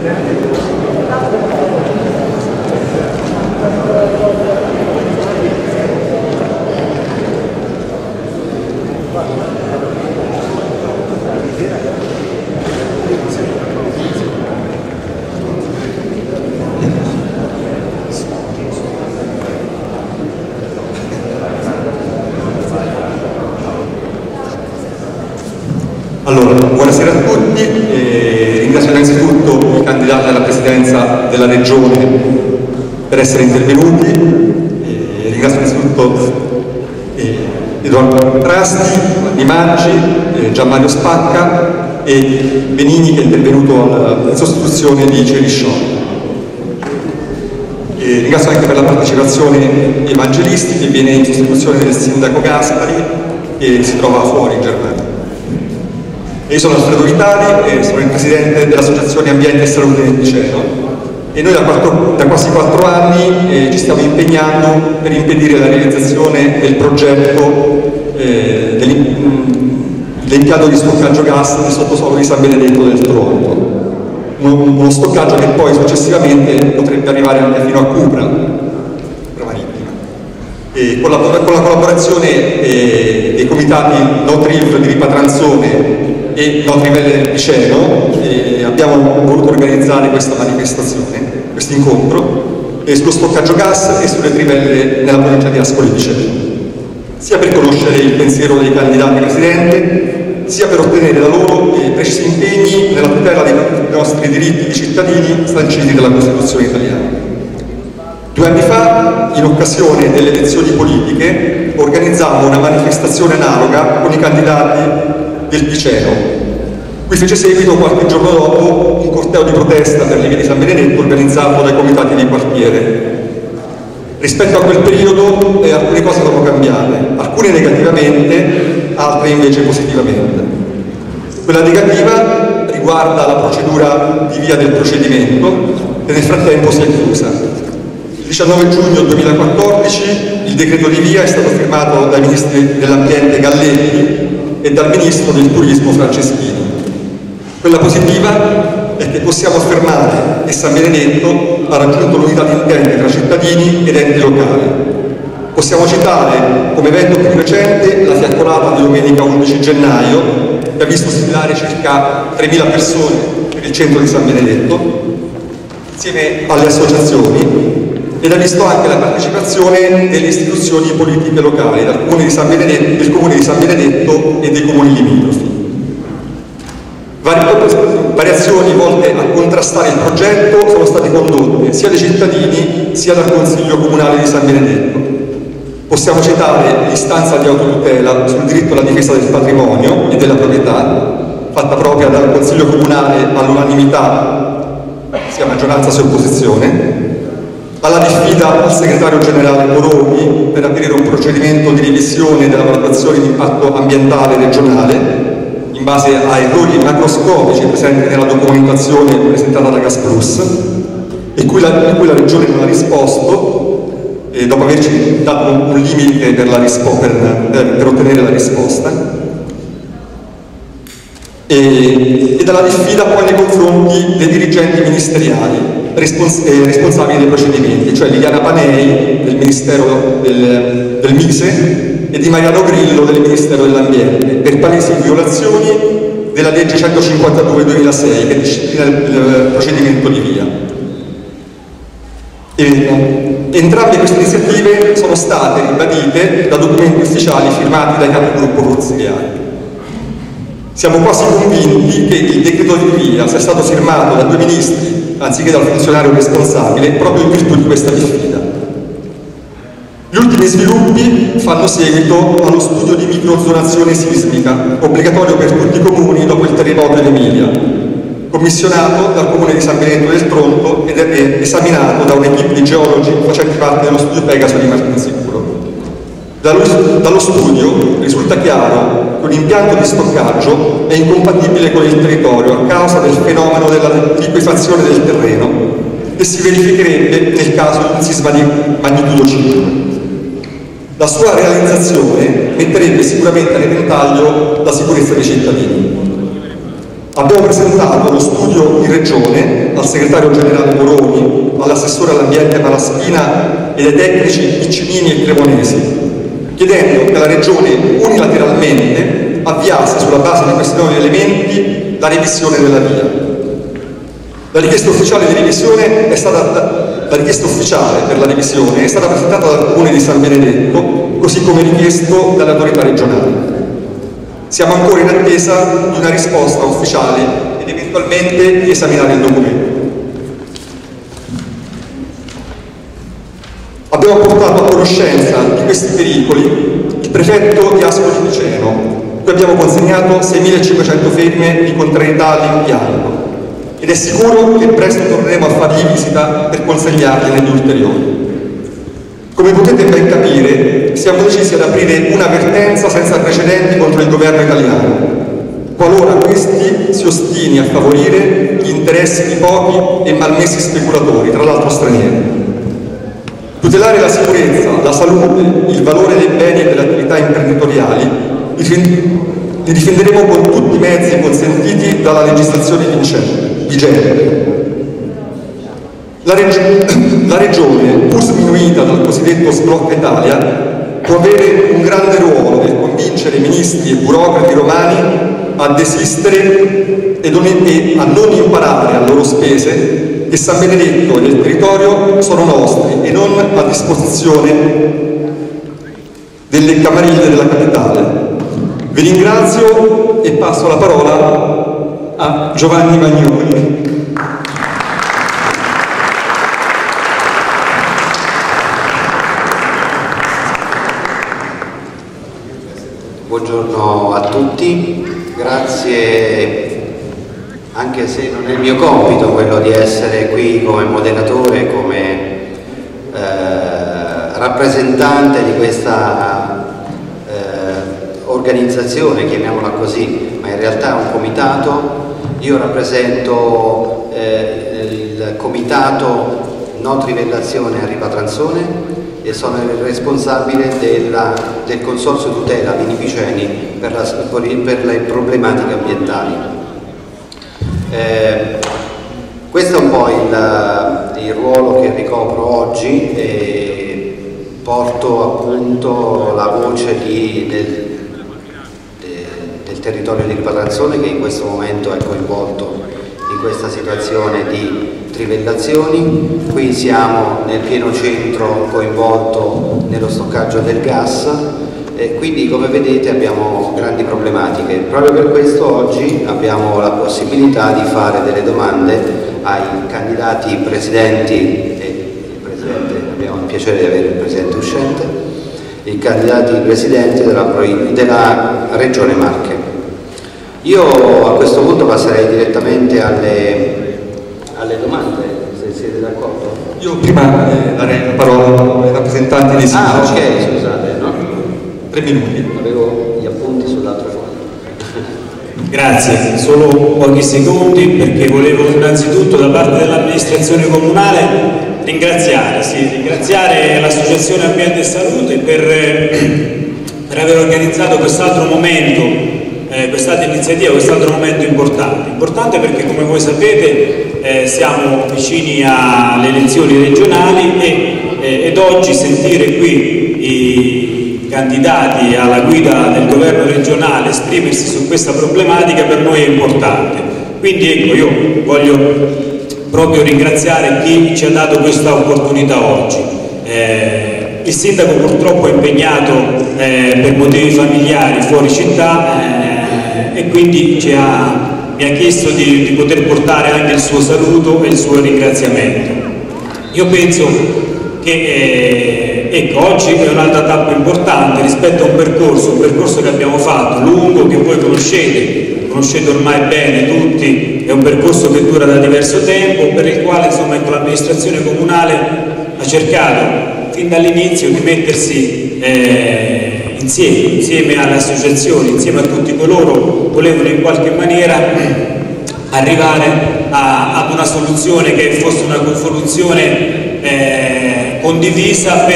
Allora, buonasera a tutti, ringrazio innanzitutto i candidati alla presidenza della Regione per essere intervenuti, ringrazio innanzitutto Edoardo Trasti, Di Maggi, Gianmario Spacca e Benini che è intervenuto in sostituzione di Ceriscioni. Ringrazio anche per la partecipazione Evangelisti che viene in sostituzione del sindaco Gaspari che si trova fuori in Germania. Io sono Alfredo Vitali, sono il presidente dell'Associazione Ambiente e Salute del Piceno e noi da quasi 4 anni ci stiamo impegnando per impedire la realizzazione del progetto dell'impianto di stoccaggio gas nel sottosuolo di San Benedetto del Tronto. Uno stoccaggio che poi successivamente potrebbe arrivare anche fino a Cupra marittima. E con la collaborazione dei comitati Notriv di Ripatranzone e Notrivelle del Piceno abbiamo voluto organizzare questa manifestazione, questo incontro sullo stoccaggio gas e sulle trivelle nella provincia di Ascoli Piceno, sia per conoscere il pensiero dei candidati presidente, sia per ottenere da loro precisi impegni nella tutela dei nostri diritti di cittadini sanciti dalla Costituzione italiana. 2 anni fa, in occasione delle elezioni politiche, organizzammo una manifestazione analoga con i candidati del Piceno. Qui fece seguito qualche giorno dopo un corteo di protesta per le vie di San Benedetto organizzato dai comitati di quartiere. Rispetto a quel periodo alcune cose sono cambiate, alcune negativamente, altre invece positivamente. Quella negativa riguarda la procedura di via del procedimento che nel frattempo si è chiusa. Il 19 giugno 2014 il decreto di via è stato firmato dai ministri dell'ambiente Galletti e dal ministro del turismo Franceschini. Quella positiva è che possiamo affermare che San Benedetto ha raggiunto l'unità di intenti tra cittadini ed enti locali. Possiamo citare come evento più recente la fiaccolata di domenica 11 gennaio che ha visto sfilare circa 3.000 persone per il centro di San Benedetto insieme alle associazioni ed ha visto anche la partecipazione delle istituzioni politiche locali del Comune di San Benedetto e dei comuni limitrofi. Variazioni volte a contrastare il progetto sono state condotte sia dai cittadini sia dal Consiglio Comunale di San Benedetto. Possiamo citare l'istanza di autotutela sul diritto alla difesa del patrimonio e della proprietà, fatta propria dal Consiglio Comunale all'unanimità, sia maggioranza sia opposizione, alla diffida al segretario generale Moroni per aprire un procedimento di revisione della valutazione di impatto ambientale regionale in base a errori macroscopici presenti nella documentazione presentata da Gas Plus e cui la Regione non ha risposto dopo averci dato un limite per ottenere la risposta e dalla diffida poi nei confronti dei dirigenti ministeriali responsabili dei procedimenti, cioè Liliana Panei del Ministero del Mise e di Mariano Grillo del Ministero dell'Ambiente per palesi violazioni della legge 152/2006 che disciplina il procedimento di via. Entrambe queste iniziative sono state ribadite da documenti ufficiali firmati dai capigruppo consigliari. Siamo quasi convinti che il decreto di via sia stato firmato da 2 ministri anziché dal funzionario responsabile proprio in virtù di questa diffida. Gli ultimi sviluppi fanno seguito allo studio di microzonazione sismica, obbligatorio per tutti i comuni dopo il terremoto in Emilia, commissionato dal Comune di San Benedetto del Tronto ed è esaminato da un'equipe di geologi facenti parte dello studio Pegaso di Martinsicuro. Dallo studio risulta chiaro che un impianto di stoccaggio è incompatibile con il territorio a causa del fenomeno della liquefazione del terreno che si verificherebbe nel caso di un sisma di magnitudo 5. La sua realizzazione metterebbe sicuramente a repentaglio la sicurezza dei cittadini. Abbiamo presentato lo studio in Regione al segretario generale Moroni, all'assessore all'ambiente Malaspina e ai tecnici Piccinini e Cremonesi, chiedendo che la Regione unilateralmente avviasse sulla base di questi nuovi elementi la revisione della VIA. La richiesta ufficiale per la revisione è stata presentata dal Comune di San Benedetto, così come richiesto dalle autorità regionali. Siamo ancora in attesa di una risposta ufficiale ed eventualmente di esaminare il documento. Abbiamo portato a conoscenza di questi pericoli il prefetto di Ascoli Piceno, cui abbiamo consegnato 6.500 firme di contrarietà all'impianto ed è sicuro che presto torneremo a fargli visita per consegnargliene di ulteriori. Come potete ben capire, siamo decisi ad aprire un'avvertenza senza precedenti contro il governo italiano, qualora questi si ostini a favorire gli interessi di pochi e malmessi speculatori, tra l'altro stranieri. Tutelare la sicurezza, la salute, il valore dei beni e delle attività imprenditoriali li difenderemo con tutti i mezzi consentiti dalla legislazione vigente. La Regione, pur sminuita dal cosiddetto sblocca Italia, può avere un grande ruolo nel convincere ministri e burocrati romani a desistere e a non imparare a loro spese che San Benedetto e il territorio sono nostri e non a disposizione delle camarille della capitale. Vi ringrazio e passo la parola a Giovanni Magnoni. Buongiorno a tutti, grazie, anche se non è il mio compito quello di essere qui come moderatore, come rappresentante di questa organizzazione, chiamiamola così, ma in realtà è un comitato. Io rappresento il comitato No Trivellazione a Riva Transone e sono il responsabile del Consorzio Tutela Vini Piceni per le problematiche ambientali. Questo è un po' il ruolo che ricopro oggi e porto appunto la voce del territorio di Riva Transone, che in questo momento è coinvolto in questa situazione di trivellazioni. Qui siamo nel pieno centro coinvolto nello stoccaggio del gas e quindi, come vedete, abbiamo grandi problematiche. Proprio per questo oggi abbiamo la possibilità di fare delle domande ai candidati presidenti e il presidente, abbiamo il piacere di avere il presidente uscente, i candidati presidenti della Regione Marche. Io a questo punto passerei direttamente alle domande, se siete d'accordo. Io prima darei la parola ai rappresentanti dei sindaci. Ah, ok, scusate, no? 3 minuti. Avevo gli appunti sull'altro fondo. Grazie, solo pochi secondi perché volevo innanzitutto da parte dell'amministrazione comunale ringraziare l'Associazione Ambiente e Salute per aver organizzato quest'altro momento, quest'altra iniziativa, quest'altro momento importante perché, come voi sapete, siamo vicini alle elezioni regionali ed oggi sentire qui i candidati alla guida del governo regionale esprimersi su questa problematica per noi è importante. Quindi ecco, io voglio proprio ringraziare chi ci ha dato questa opportunità oggi. Il sindaco purtroppo è impegnato per motivi familiari fuori città e quindi mi ha chiesto di poter portare anche il suo saluto e il suo ringraziamento. Io penso che ecco, oggi è un'altra tappa importante rispetto a un percorso che abbiamo fatto, lungo, che voi conoscete ormai bene tutti, è un percorso che dura da diverso tempo, per il quale insomma l'amministrazione comunale ha cercato fin dall'inizio di mettersi insieme alle associazioni, insieme a tutti coloro che volevano in qualche maniera arrivare ad una soluzione che fosse una soluzione condivisa per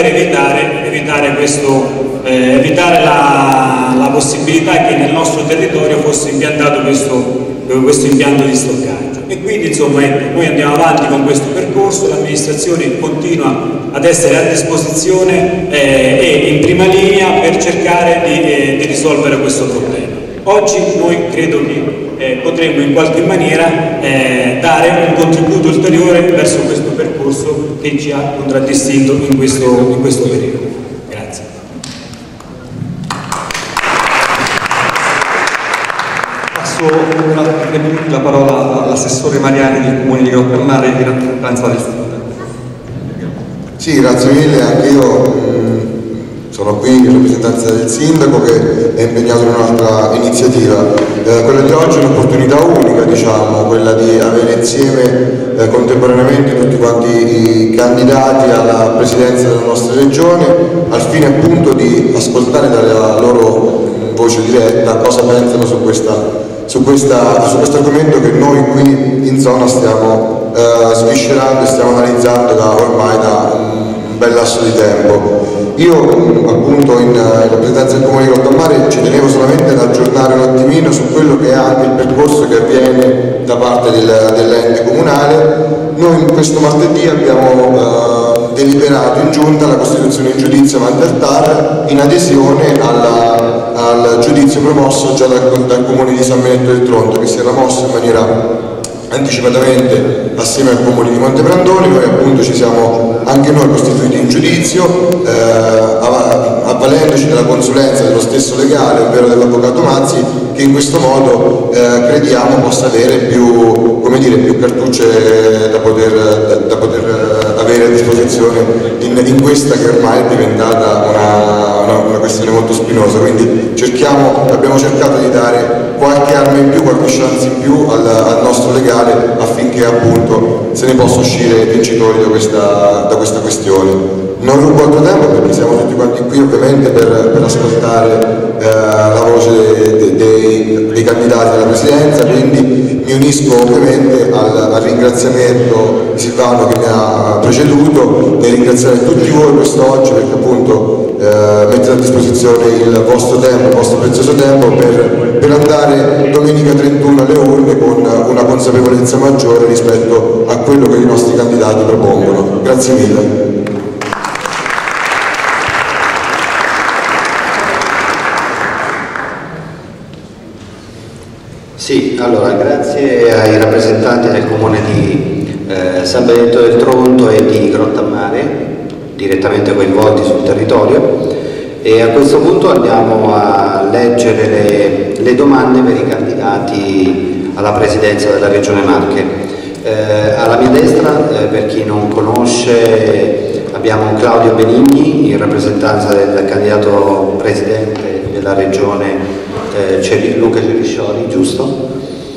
evitare la possibilità che nel nostro territorio fosse impiantato questo questo impianto di stoccaggio. E quindi insomma ecco, noi andiamo avanti con questo percorso, l'amministrazione continua ad essere a disposizione e in prima linea per cercare di risolvere questo problema. Oggi noi credo che potremmo in qualche maniera dare un contributo ulteriore verso questo percorso che ci ha contraddistinto in questo periodo. Grazie. Passo per altri 3 minuti la parola all'assessore Mariani del Comune di Grottammare in rappresentanza del Sindaco. Sì, grazie mille, anche io sono qui in rappresentanza del Sindaco che è impegnato in un'altra iniziativa. Quella di oggi è un'opportunità unica, diciamo, quella di avere insieme contemporaneamente tutti quanti i candidati alla presidenza della nostra regione, al fine appunto di ascoltare dalla loro voce diretta cosa pensano su questo argomento che noi qui in zona stiamo sviscerando e stiamo analizzando ormai da un bel lasso di tempo. Io appunto in rappresentanza del Comune di Grottammare ci tenevo solamente ad aggiornare un attimino su quello che è anche il percorso che avviene da parte dell'ente comunale. Noi questo martedì abbiamo deliberato in giunta la costituzione in giudizio avanti al TAR in adesione al giudizio promosso già dal Comune di San Benedetto del Tronto, che si era mosso in maniera anticipatamente assieme al Comune di Montebrandone. Noi appunto ci siamo anche noi costituiti in giudizio avvalendoci della consulenza dello stesso legale, ovvero dell'avvocato Mazzi, che in questo modo crediamo possa avere più cartucce da poter avere a disposizione in questa che ormai è diventata una questione molto spinosa. Quindi abbiamo cercato di dare qualche arma in più, qualche chance in più al nostro legale affinché appunto se ne possa uscire vincitori da questa questione. Non rubo altro tempo perché siamo tutti quanti qui ovviamente per ascoltare la voce dei candidati alla presidenza, quindi mi unisco ovviamente al ringraziamento di Silvano che mi ha preceduto e ringraziare tutti voi quest'oggi perché appunto mettete a disposizione il vostro tempo, il vostro prezioso tempo per andare domenica 31 alle urne con una consapevolezza maggiore rispetto a quello che i nostri candidati propongono. Grazie mille. Sì, allora grazie ai rappresentanti del Comune di San Benedetto del Tronto e di Grottammare, direttamente coinvolti sul territorio, e a questo punto andiamo a leggere le domande per i candidati alla presidenza della Regione Marche. Alla mia destra, per chi non conosce, abbiamo Claudio Benigni in rappresentanza del candidato presidente della Regione Luca Ceriscioli, giusto?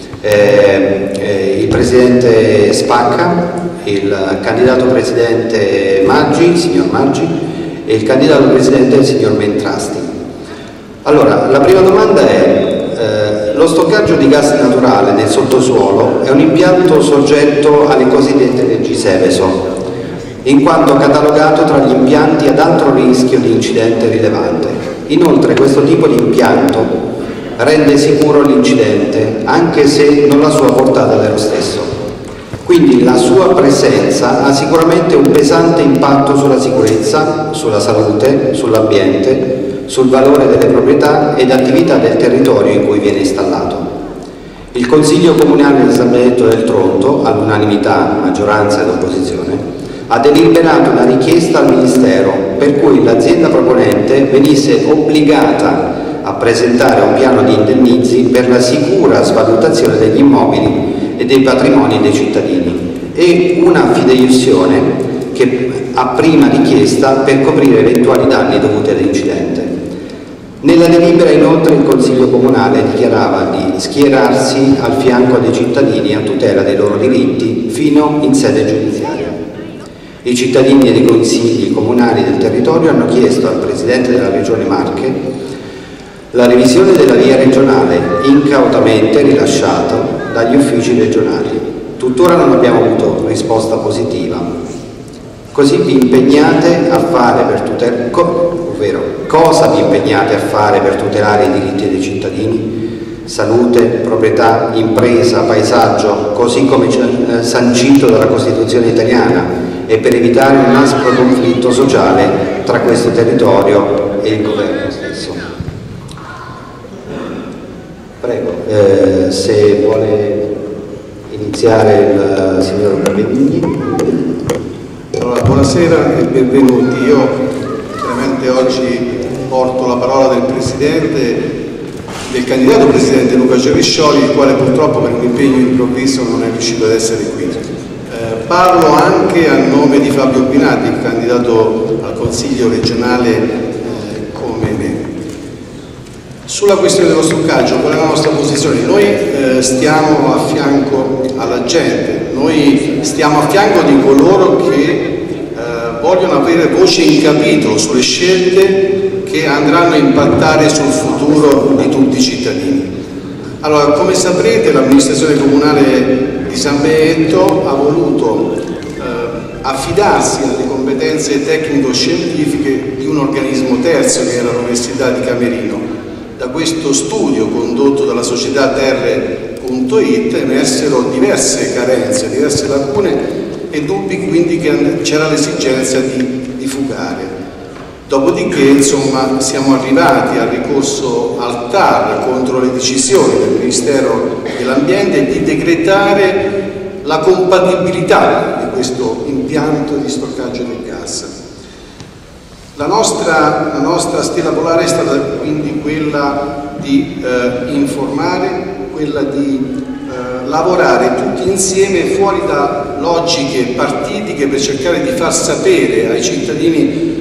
Il presidente Spacca, il candidato presidente Maggi, il signor Maggi, e il candidato presidente il signor Mentrasti. Allora, la prima domanda è: lo stoccaggio di gas naturale nel sottosuolo è un impianto soggetto alle cosiddette leggi Seveso, in quanto catalogato tra gli impianti ad alto rischio di incidente rilevante. Inoltre questo tipo di impianto rende sicuro l'incidente, anche se non la sua portata dello stesso. Quindi la sua presenza ha sicuramente un pesante impatto sulla sicurezza, sulla salute, sull'ambiente, sul valore delle proprietà ed attività del territorio in cui viene installato. Il Consiglio Comunale di San Benedetto del Tronto, all'unanimità, maggioranza ed opposizione, ha deliberato una richiesta al Ministero per cui l'azienda proponente venisse obbligata a presentare un piano di indennizzi per la sicura svalutazione degli immobili e dei patrimoni dei cittadini e una fideiussione che ha prima richiesta per coprire eventuali danni dovuti all'incidente. Nella delibera inoltre il Consiglio Comunale dichiarava di schierarsi al fianco dei cittadini a tutela dei loro diritti fino in sede giudiziaria. I cittadini ed i consigli comunali del territorio hanno chiesto al Presidente della Regione Marche la revisione della via regionale incautamente rilasciata dagli uffici regionali. Tuttora non abbiamo avuto risposta positiva. Così vi impegnate a fare per tutelare, ovvero cosa vi impegnate a fare per tutelare i diritti dei cittadini? salute, proprietà, impresa, paesaggio, così come sancito dalla Costituzione italiana, e per evitare un aspro conflitto sociale tra questo territorio e il governo stesso. Prego, se vuole iniziare il signor Benigni. Allora, buonasera e benvenuti. Io veramente oggi porto la parola del candidato presidente Luca Ceriscioli, il quale purtroppo per un impegno improvviso non è riuscito ad essere qui. Parlo anche a nome di Fabio Binatti, il candidato al Consiglio regionale come me. Sulla questione dello stoccaggio, qual è la nostra posizione? Noi stiamo a fianco alla gente, noi stiamo a fianco di coloro che vogliono avere voce in capitolo sulle scelte che andranno a impattare sul futuro di tutti i cittadini. Allora, come saprete, l'amministrazione comunale di San Benedetto ha voluto affidarsi alle competenze tecnico-scientifiche di un organismo terzo, che era l'Università di Camerino. Da questo studio condotto dalla società Terre.it emersero diverse carenze, diverse lacune e dubbi, quindi che c'era l'esigenza di fugare. Dopodiché, insomma, siamo arrivati al ricorso al TAR contro le decisioni del Ministero dell'Ambiente di decretare la compatibilità di questo impianto di stoccaggio del gas. La nostra stella polare è stata quindi quella di informare, quella di lavorare tutti insieme fuori da logiche partitiche per cercare di far sapere ai cittadini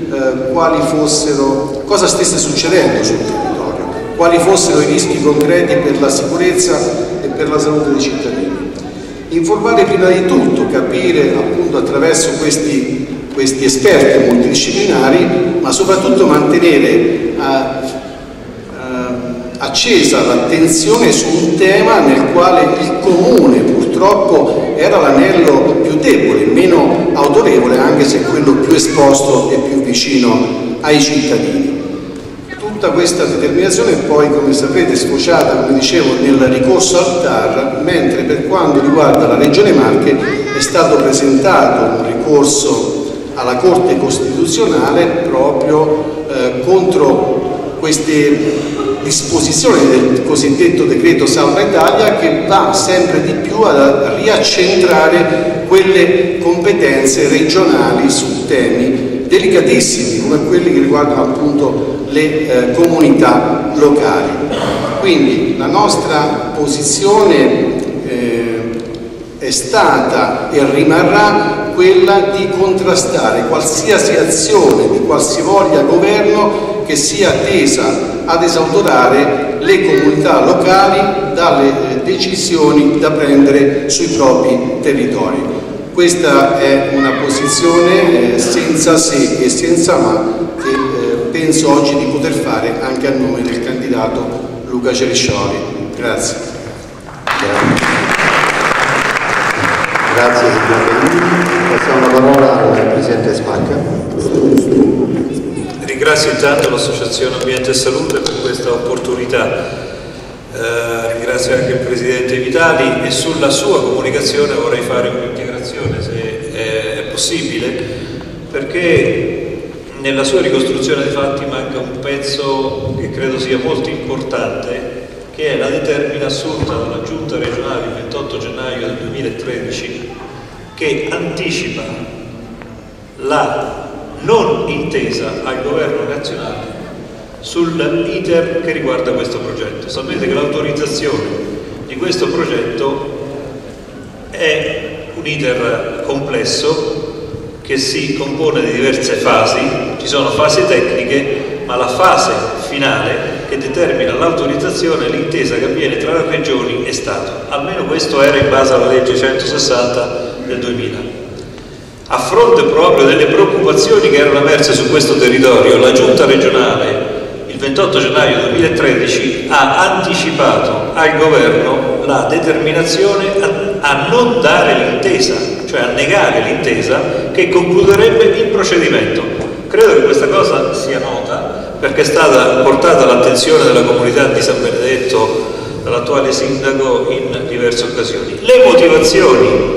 cosa stesse succedendo sul territorio, quali fossero i rischi concreti per la sicurezza e per la salute dei cittadini. Informare prima di tutto, capire appunto attraverso questi esperti multidisciplinari, ma soprattutto mantenere accesa l'attenzione su un tema nel quale il comune purtroppo era l'anello più debole, meno autorevole, anche se quello più esposto e più vicino ai cittadini. Tutta questa determinazione poi, come saprete, è sfociata, come dicevo, nel ricorso al TAR, mentre per quanto riguarda la Regione Marche è stato presentato un ricorso alla Corte Costituzionale proprio contro queste disposizioni del cosiddetto decreto Salva Italia, che va sempre di più a riaccentrare quelle competenze regionali su temi delicatissimi come quelli che riguardano appunto le comunità locali. Quindi la nostra posizione è stata e rimarrà quella di contrastare qualsiasi azione di qualsivoglia governo che sia tesa ad esautorare le comunità locali dalle decisioni da prendere sui propri territori. Questa è una posizione senza se e senza ma che penso oggi di poter fare anche a nome del candidato Luca Ceriscioli. Grazie. Grazie signor Benigni. Passiamo la parola al Presidente Spacca. Ringrazio intanto l'Associazione Ambiente e Salute per questa opportunità, ringrazio anche il Presidente Vitali e sulla sua comunicazione vorrei fare un'integrazione se è possibile, perché nella sua ricostruzione dei fatti manca un pezzo che credo sia molto importante, che è la determina assunta dalla Giunta regionale il 28 gennaio del 2013 che anticipa la non intesa al governo nazionale sull'iter che riguarda questo progetto. Sapete che l'autorizzazione di questo progetto è un iter complesso che si compone di diverse fasi, ci sono fasi tecniche, ma la fase finale che determina l'autorizzazione è l'intesa che avviene tra le regioni e Stato. Almeno questo era in base alla legge 160 del 2000. A fronte proprio delle preoccupazioni che erano emerse su questo territorio, la Giunta regionale il 28 gennaio 2013 ha anticipato al governo la determinazione a non dare l'intesa, cioè a negare l'intesa che concluderebbe il procedimento. Credo che questa cosa sia nota perché è stata portata all'attenzione della comunità di San Benedetto dall'attuale sindaco in diverse occasioni. Le motivazioni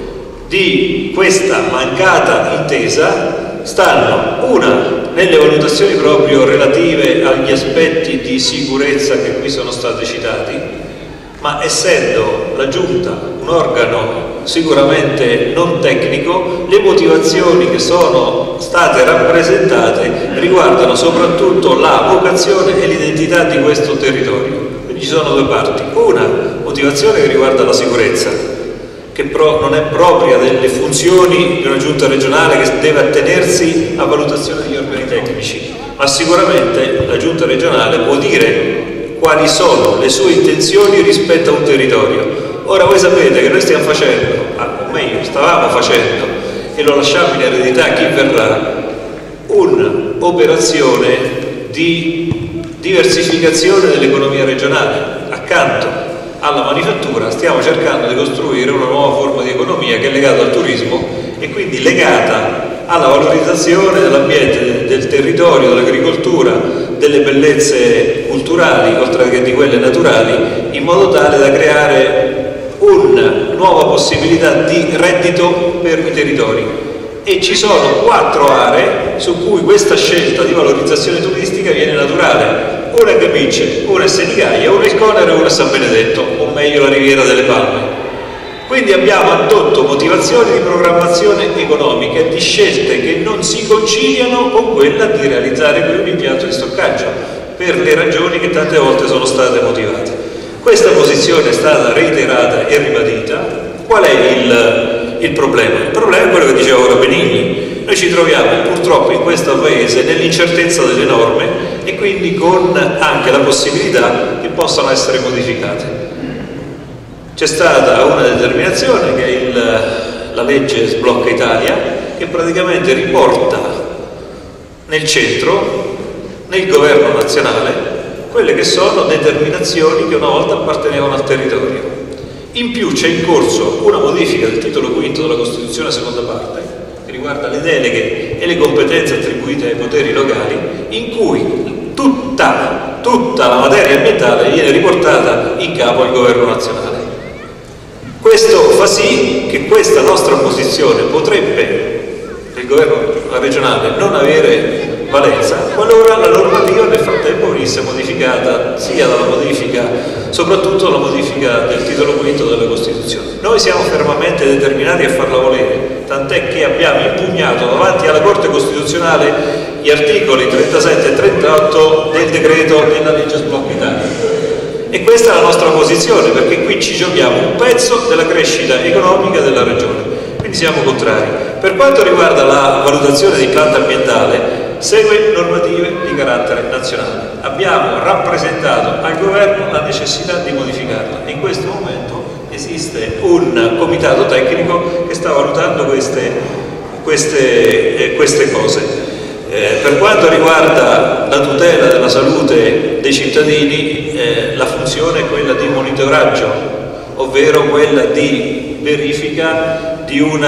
di questa mancata intesa stanno, una, nelle valutazioni proprio relative agli aspetti di sicurezza che qui sono stati citati, ma essendo la Giunta un organo sicuramente non tecnico, le motivazioni che sono state rappresentate riguardano soprattutto la vocazione e l'identità di questo territorio. Quindi ci sono due parti: una motivazione che riguarda la sicurezza, che però non è propria delle funzioni di una giunta regionale che deve attenersi a valutazione degli organi tecnici, ma sicuramente la giunta regionale può dire quali sono le sue intenzioni rispetto a un territorio. Ora voi sapete che noi stiamo facendo, o meglio stavamo facendo, e lo lasciamo in eredità a chi verrà, un'operazione di diversificazione dell'economia regionale. Accanto alla manifattura stiamo cercando di costruire una nuova forma di economia che è legata al turismo e quindi legata alla valorizzazione dell'ambiente, del territorio, dell'agricoltura, delle bellezze culturali oltre che di quelle naturali, in modo tale da creare una nuova possibilità di reddito per i territori. E ci sono 4 aree su cui questa scelta di valorizzazione turistica viene naturale: una è Gabicce, una è Senigallia, una è il Conero e una è San Benedetto, o meglio la Riviera delle Palme. Quindi abbiamo addotto motivazioni di programmazione economica e di scelte che non si conciliano con quella di realizzare qui un impianto di stoccaggio, per le ragioni che tante volte sono state motivate. Questa posizione è stata reiterata e ribadita. Qual è il problema? Il problema è quello che diceva ora Benigni. Noi ci troviamo purtroppo in questo paese nell'incertezza delle norme e quindi con anche la possibilità che possano essere modificate. C'è stata una determinazione che è la legge Sblocca Italia, che praticamente riporta nel centro, nel governo nazionale, quelle che sono determinazioni che una volta appartenevano al territorio. In più c'è in corso una modifica del titolo quinto della Costituzione seconda parte, che riguarda le deleghe e le competenze attribuite ai poteri locali, in cui tutta la materia ambientale viene riportata in capo al governo nazionale. Questo fa sì che questa nostra posizione potrebbe, del governo regionale, non avere valenza qualora la normativa nel frattempo venisse modificata, sia dalla modifica, soprattutto la modifica del titolo quinto della Costituzione. Noi siamo fermamente determinati a farla volere, tant'è che abbiamo impugnato davanti alla Corte Costituzionale gli articoli 37 e 38 del decreto della legge Sblocca Italia. E questa è la nostra posizione, perché qui ci giochiamo un pezzo della crescita economica della regione, quindi siamo contrari. Per quanto riguarda la valutazione di impatto ambientale, segue normative di carattere nazionale. Abbiamo rappresentato al governo la necessità di modificarla e in questo momento esiste un comitato tecnico che sta valutando queste cose. Per quanto riguarda la tutela della salute dei cittadini, la funzione è quella di monitoraggio, ovvero quella di verifica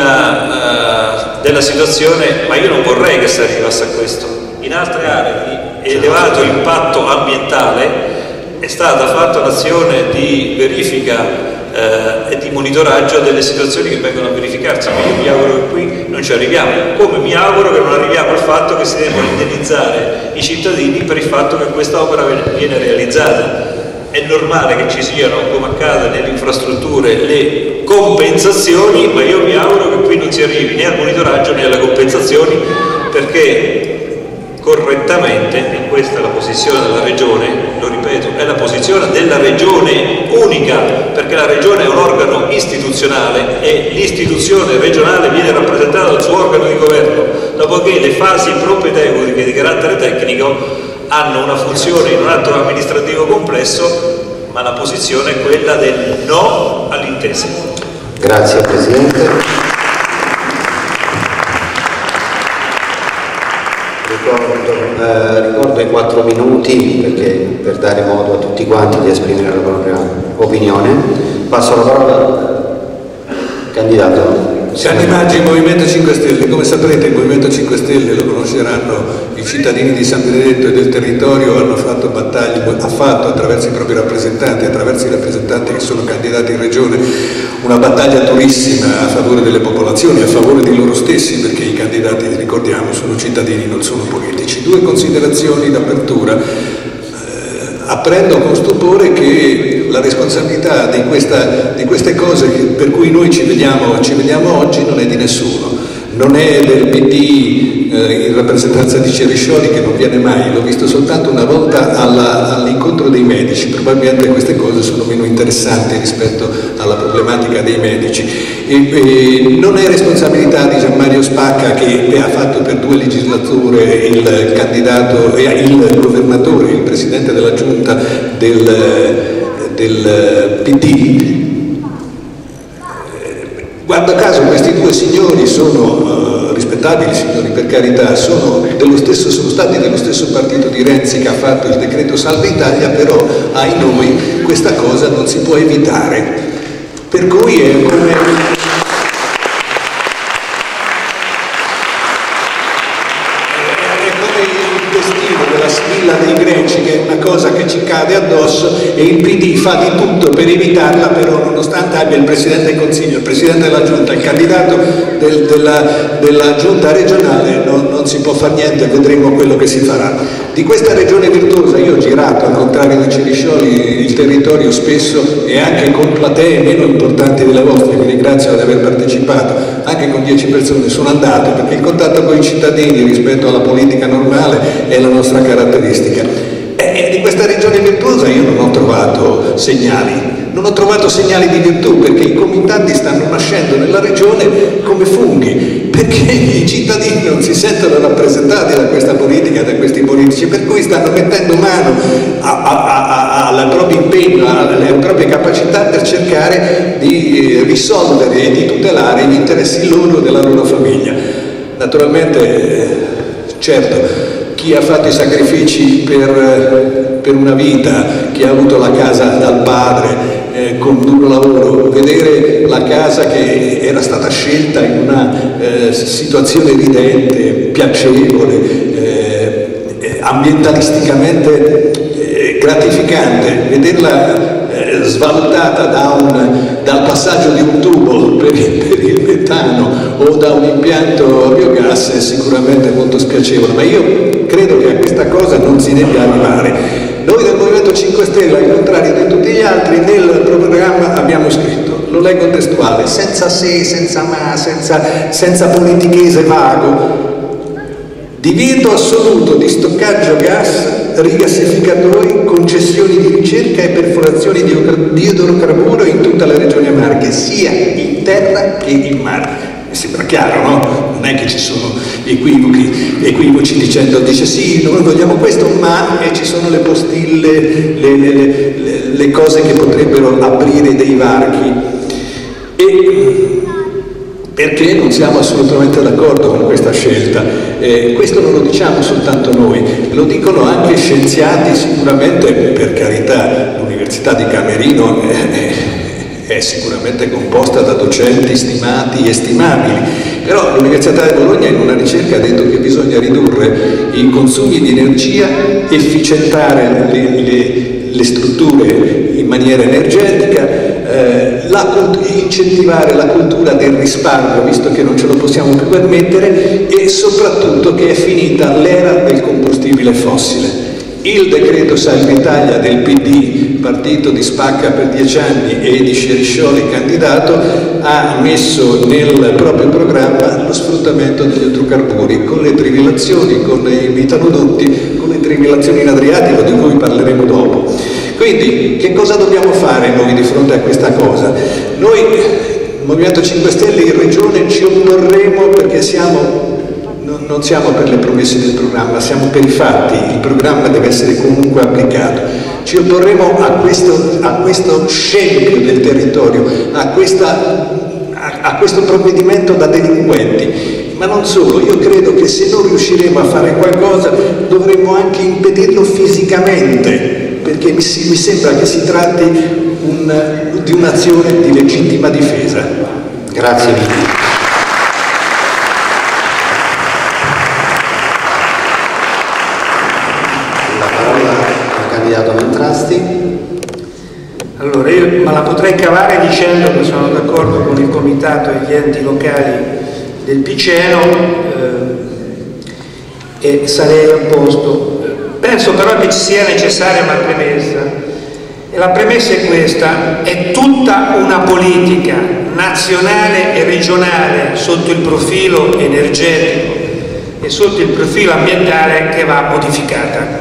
della situazione, ma io non vorrei che si arrivasse a questo. In altre aree di elevato impatto ambientale è stata fatta un'azione di verifica e di monitoraggio delle situazioni che vengono a verificarsi, ma io mi auguro che qui non ci arriviamo, come mi auguro che non arriviamo al fatto che si debbano indennizzare i cittadini per il fatto che questa opera viene realizzata. È normale che ci siano, come accade nelle infrastrutture, le compensazioni, ma io mi auguro che qui non si arrivi né al monitoraggio né alle compensazioni, perché correttamente, e questa è la posizione della Regione, lo ripeto, è la posizione della Regione unica, perché la Regione è un organo istituzionale e l'istituzione regionale viene rappresentata dal suo organo di governo, dopodiché le fasi propedeutiche di carattere tecnico hanno una funzione in un atto amministrativo complesso, ma la posizione è quella del no all'intesa. Grazie Presidente. Ricordo i 4 minuti per dare modo a tutti quanti di esprimere la propria opinione. Passo la parola al candidato Cannimaggi, Movimento 5 Stelle. Come saprete il Movimento 5 Stelle, lo conosceranno i cittadini di San Benedetto e del territorio, hanno fatto battaglie, ha fatto attraverso i propri rappresentanti, attraverso i rappresentanti che sono candidati in regione, una battaglia durissima a favore delle popolazioni, a favore di loro stessi, perché i candidati, ricordiamo, sono cittadini, non sono politici. Due considerazioni d'apertura. Apprendo con stupore che la responsabilità di queste cose per cui noi ci vediamo oggi non è di nessuno, non è del PD in rappresentanza di Ceriscioli, che non viene mai, l'ho visto soltanto una volta all'incontro dei medici, probabilmente queste cose sono meno interessanti rispetto alla problematica dei medici. Non è responsabilità di Gianmario Spacca, che ha fatto per 2 legislature il candidato, il governatore, il presidente della giunta del PD. Guarda caso questi 2 signori sono rispettabili signori, per carità, sono stati dello stesso partito di Renzi che ha fatto il decreto Salva Italia, però ai noi questa cosa non si può evitare, per cui è come... dei greci, che è una cosa che ci cade addosso, e il PD fa di tutto per evitarla, però nonostante abbia il Presidente del Consiglio, il Presidente della Giunta, il candidato della Giunta regionale, non si può fare niente, vedremo quello che si farà. Di questa regione virtuosa io ho girato, al contrario di Ceriscioli, il territorio spesso, e anche con platee meno importanti delle vostre, vi ringrazio di aver partecipato, anche con 10 persone sono andato, perché il contatto con i cittadini rispetto alla politica normale è la nostra caratteristica. E di questa regione virtuosa io non ho trovato segnali. Non ho trovato segnali di virtù, perché i comitati stanno nascendo nella regione come funghi, perché i cittadini non si sentono rappresentati da questa politica, da questi politici, per cui stanno mettendo mano al proprio impegno, alle proprie capacità per cercare di risolvere e di tutelare gli interessi loro e della loro famiglia. Naturalmente, certo, chi ha fatto i sacrifici per una vita, chi ha avuto la casa dal padre con duro lavoro, vedere la casa che era stata scelta in una situazione evidente, piacevole, ambientalisticamente gratificante, vederla svalutata dal passaggio di un tubo per il metano o da un impianto a biogas è sicuramente molto spiacevole, ma io credo che a questa cosa non si debba arrivare. Noi del Movimento 5 Stelle, al contrario di tutti gli altri, nel programma abbiamo scritto, lo leggo testuale, senza se, senza ma, senza politichese vago: divieto assoluto di stoccaggio gas, rigassificatori, concessioni di ricerca e perforazioni di idrocarburo in tutta la regione Marche, sia in terra che in mare. Mi sembra chiaro, no? Non è che ci sono equivoci dice sì, noi vogliamo questo, ma ci sono le postille, le cose che potrebbero aprire dei varchi. E perché non siamo assolutamente d'accordo con questa scelta? Questo non lo diciamo soltanto noi, lo dicono anche scienziati, sicuramente, per carità. L'Università di Camerino è sicuramente composta da docenti stimati e stimabili, però l'Università di Bologna in una ricerca ha detto che bisogna ridurre i consumi di energia, efficientare le strutture in maniera energetica, incentivare la cultura del risparmio, visto che non ce lo possiamo più permettere, e soprattutto che è finita l'era del combustibile fossile. Il decreto Salva Italia del PD, partito di Spacca per 10 anni e di Ceriscioli candidato, ha messo nel proprio programma lo sfruttamento degli idrocarburi, con le trivellazioni, con i metanodotti, con le trivellazioni in Adriatico, di cui parleremo dopo. Quindi che cosa dobbiamo fare noi di fronte a questa cosa? Noi, il Movimento 5 Stelle in Regione, ci opporremo, perché non siamo per le promesse del programma, siamo per i fatti. Il programma deve essere comunque applicato. Ci opporremo a questo scempio del territorio, a questo provvedimento da delinquenti. Ma non solo, io credo che se non riusciremo a fare qualcosa dovremmo anche impedirlo fisicamente, perché mi sembra che si tratti di un'azione di legittima difesa. Grazie mille. candidato Mantrasti. Allora, io me la potrei cavare dicendo che sono d'accordo con il comitato e gli enti locali del Piceno e sarei a posto. Penso però che ci sia necessaria una premessa, e la premessa è questa: è tutta una politica nazionale e regionale sotto il profilo energetico e sotto il profilo ambientale che va modificata.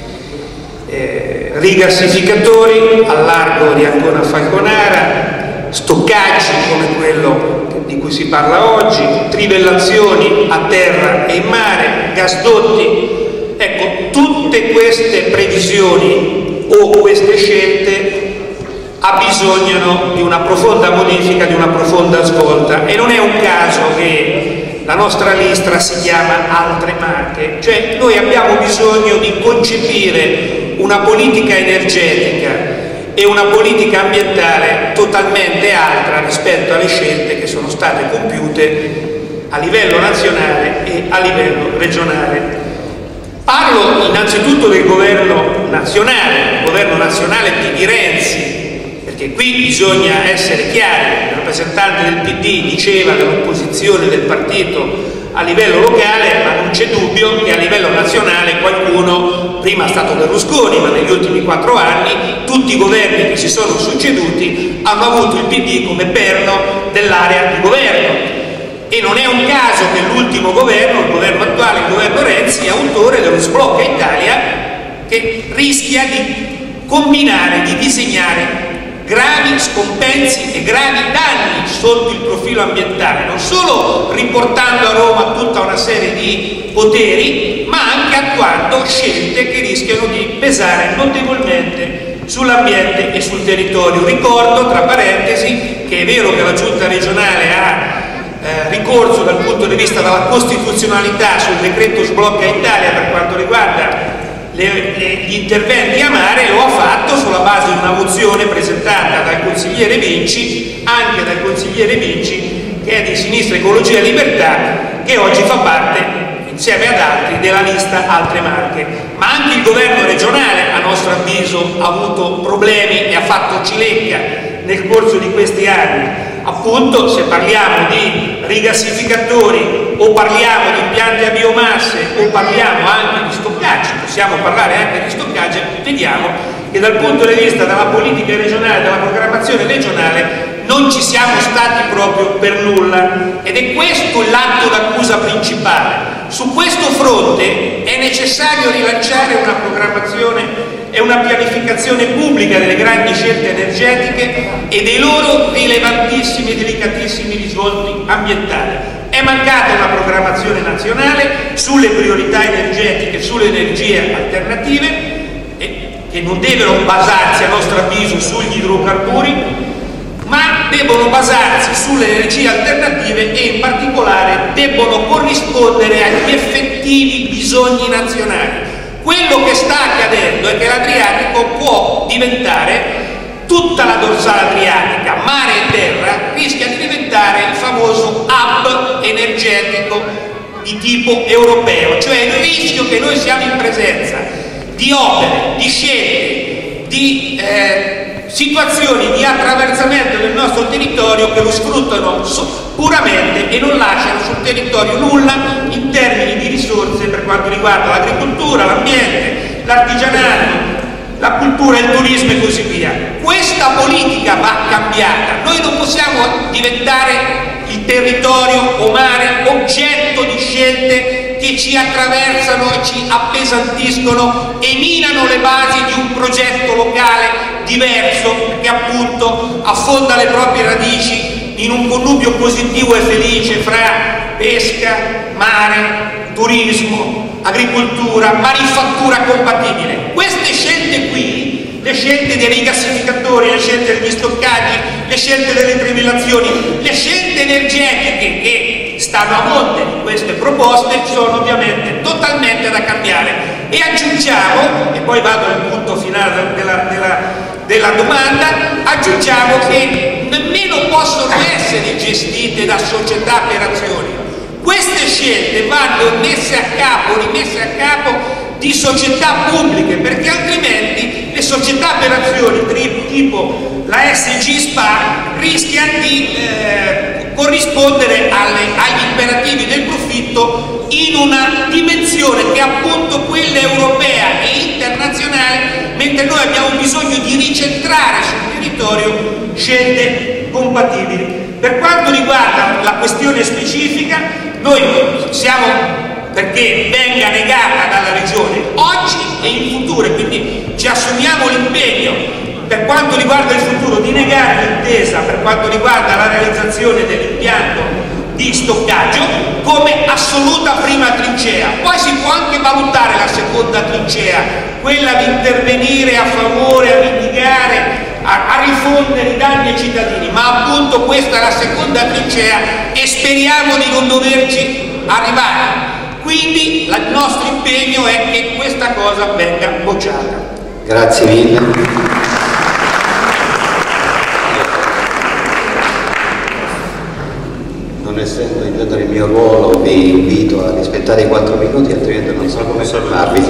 Rigassificatori al largo di Ancona Falconara, stoccaggi come quello di cui si parla oggi, trivellazioni a terra e in mare, gasdotti. Ecco, tutte queste previsioni o queste scelte abbisognano di una profonda modifica, di una profonda svolta, e non è un caso che la nostra lista si chiama Altre Marche. Cioè, noi abbiamo bisogno di concepire una politica energetica e una politica ambientale totalmente altra rispetto alle scelte che sono state compiute a livello nazionale e a livello regionale. Parlo innanzitutto del governo nazionale di Renzi, perché qui bisogna essere chiari. Il rappresentante del PD diceva dell'opposizione del partito a livello locale, ma non c'è dubbio che a livello nazionale qualcuno, prima è stato Berlusconi, ma negli ultimi 4 anni tutti i governi che si sono succeduti hanno avuto il PD come perno dell'area di governo. E non è un caso che l'ultimo governo, il governo attuale, il governo Renzi, è autore dello sblocca Italia, che rischia di combinare, di disegnare gravi scompensi e gravi danni sotto il profilo ambientale, non solo riportando a Roma tutta una serie di poteri, ma anche attuando scelte che rischiano di pesare notevolmente sull'ambiente e sul territorio. Ricordo, tra parentesi, che è vero che la Giunta regionale ha ricorso dal punto di vista della costituzionalità sul decreto sblocca Italia per quanto riguarda gli interventi a mare, lo ha fatto sulla base di una mozione presentata dal consigliere Vinci, anche dal consigliere Vinci, che è di Sinistra Ecologia e Libertà, che oggi fa parte, insieme ad altri, della lista Altre Marche. Ma anche il governo regionale, a nostro avviso, ha avuto problemi e ha fatto cilecca nel corso di questi anni. Appunto, se parliamo di rigassificatori o parliamo di impianti a biomasse o parliamo anche di stoccaggi, possiamo parlare anche di stoccaggi, vediamo che dal punto di vista della politica regionale, della programmazione regionale, non ci siamo stati proprio per nulla, ed è questo l'atto d'accusa principale. Su questo fronte è necessario rilanciare una programmazione e una pianificazione pubblica delle grandi scelte energetiche e dei loro rilevantissimi e delicatissimi risvolti ambientali. È mancata una programmazione nazionale sulle priorità energetiche, sulle energie alternative, che non devono basarsi, a nostro avviso, sugli idrocarburi, ma debbono basarsi sulle energie alternative e in particolare debbono corrispondere agli effettivi bisogni nazionali. Quello che sta accadendo è che l'Adriatico può diventare, tutta la dorsale adriatica, mare e terra, rischia di diventare il famoso hub energetico di tipo europeo, cioè il rischio che noi siamo in presenza di opere, di scelte, di situazioni di attraversamento del nostro territorio che lo sfruttano puramente e non lasciano sul territorio nulla in termini di risorse per quanto riguarda l'agricoltura, l'ambiente, l'artigianato, la cultura, il turismo e così via. Questa politica va cambiata. Noi non possiamo diventare il territorio o mare oggetto di scelte che ci attraversano e ci appesantiscono e minano le basi di un progetto locale diverso, che appunto affonda le proprie radici in un connubio positivo e felice fra pesca, mare, turismo, agricoltura, manifattura compatibile. Queste scelte qui, le scelte dei rigassificatori, le scelte degli stoccaggi, le scelte delle trivellazioni, le scelte energetiche che stanno a monte di queste proposte sono ovviamente totalmente da cambiare. E aggiungiamo, e poi vado al punto finale della domanda, aggiungiamo che nemmeno possono essere gestite da società per azioni. Queste scelte vanno rimesse a capo di società pubbliche, perché altrimenti le società per azioni tipo la SG SpA rischia di corrispondere agli imperativi del profitto in una dimensione che è appunto quella europea e internazionale, mentre noi abbiamo bisogno di ricentrare sul territorio scelte compatibili. Per quanto riguarda la questione specifica, noi siamo perché venga negata dalla Regione oggi e in futuro, e quindi ci assumiamo l'impegno per quanto riguarda il futuro di negare l'intesa per quanto riguarda la realizzazione dell'impianto di stoccaggio come assoluta prima trincea. Poi si può anche valutare la seconda trincea, quella di intervenire a favore, a mitigare, a rifondere i danni ai cittadini, ma appunto questa è la seconda trincea e speriamo di non doverci arrivare. Quindi il nostro impegno è che questa cosa venga bocciata. Grazie mille. Non essendo in genere il mio ruolo, vi invito a rispettare i 4 minuti, altrimenti non so come fermarvi.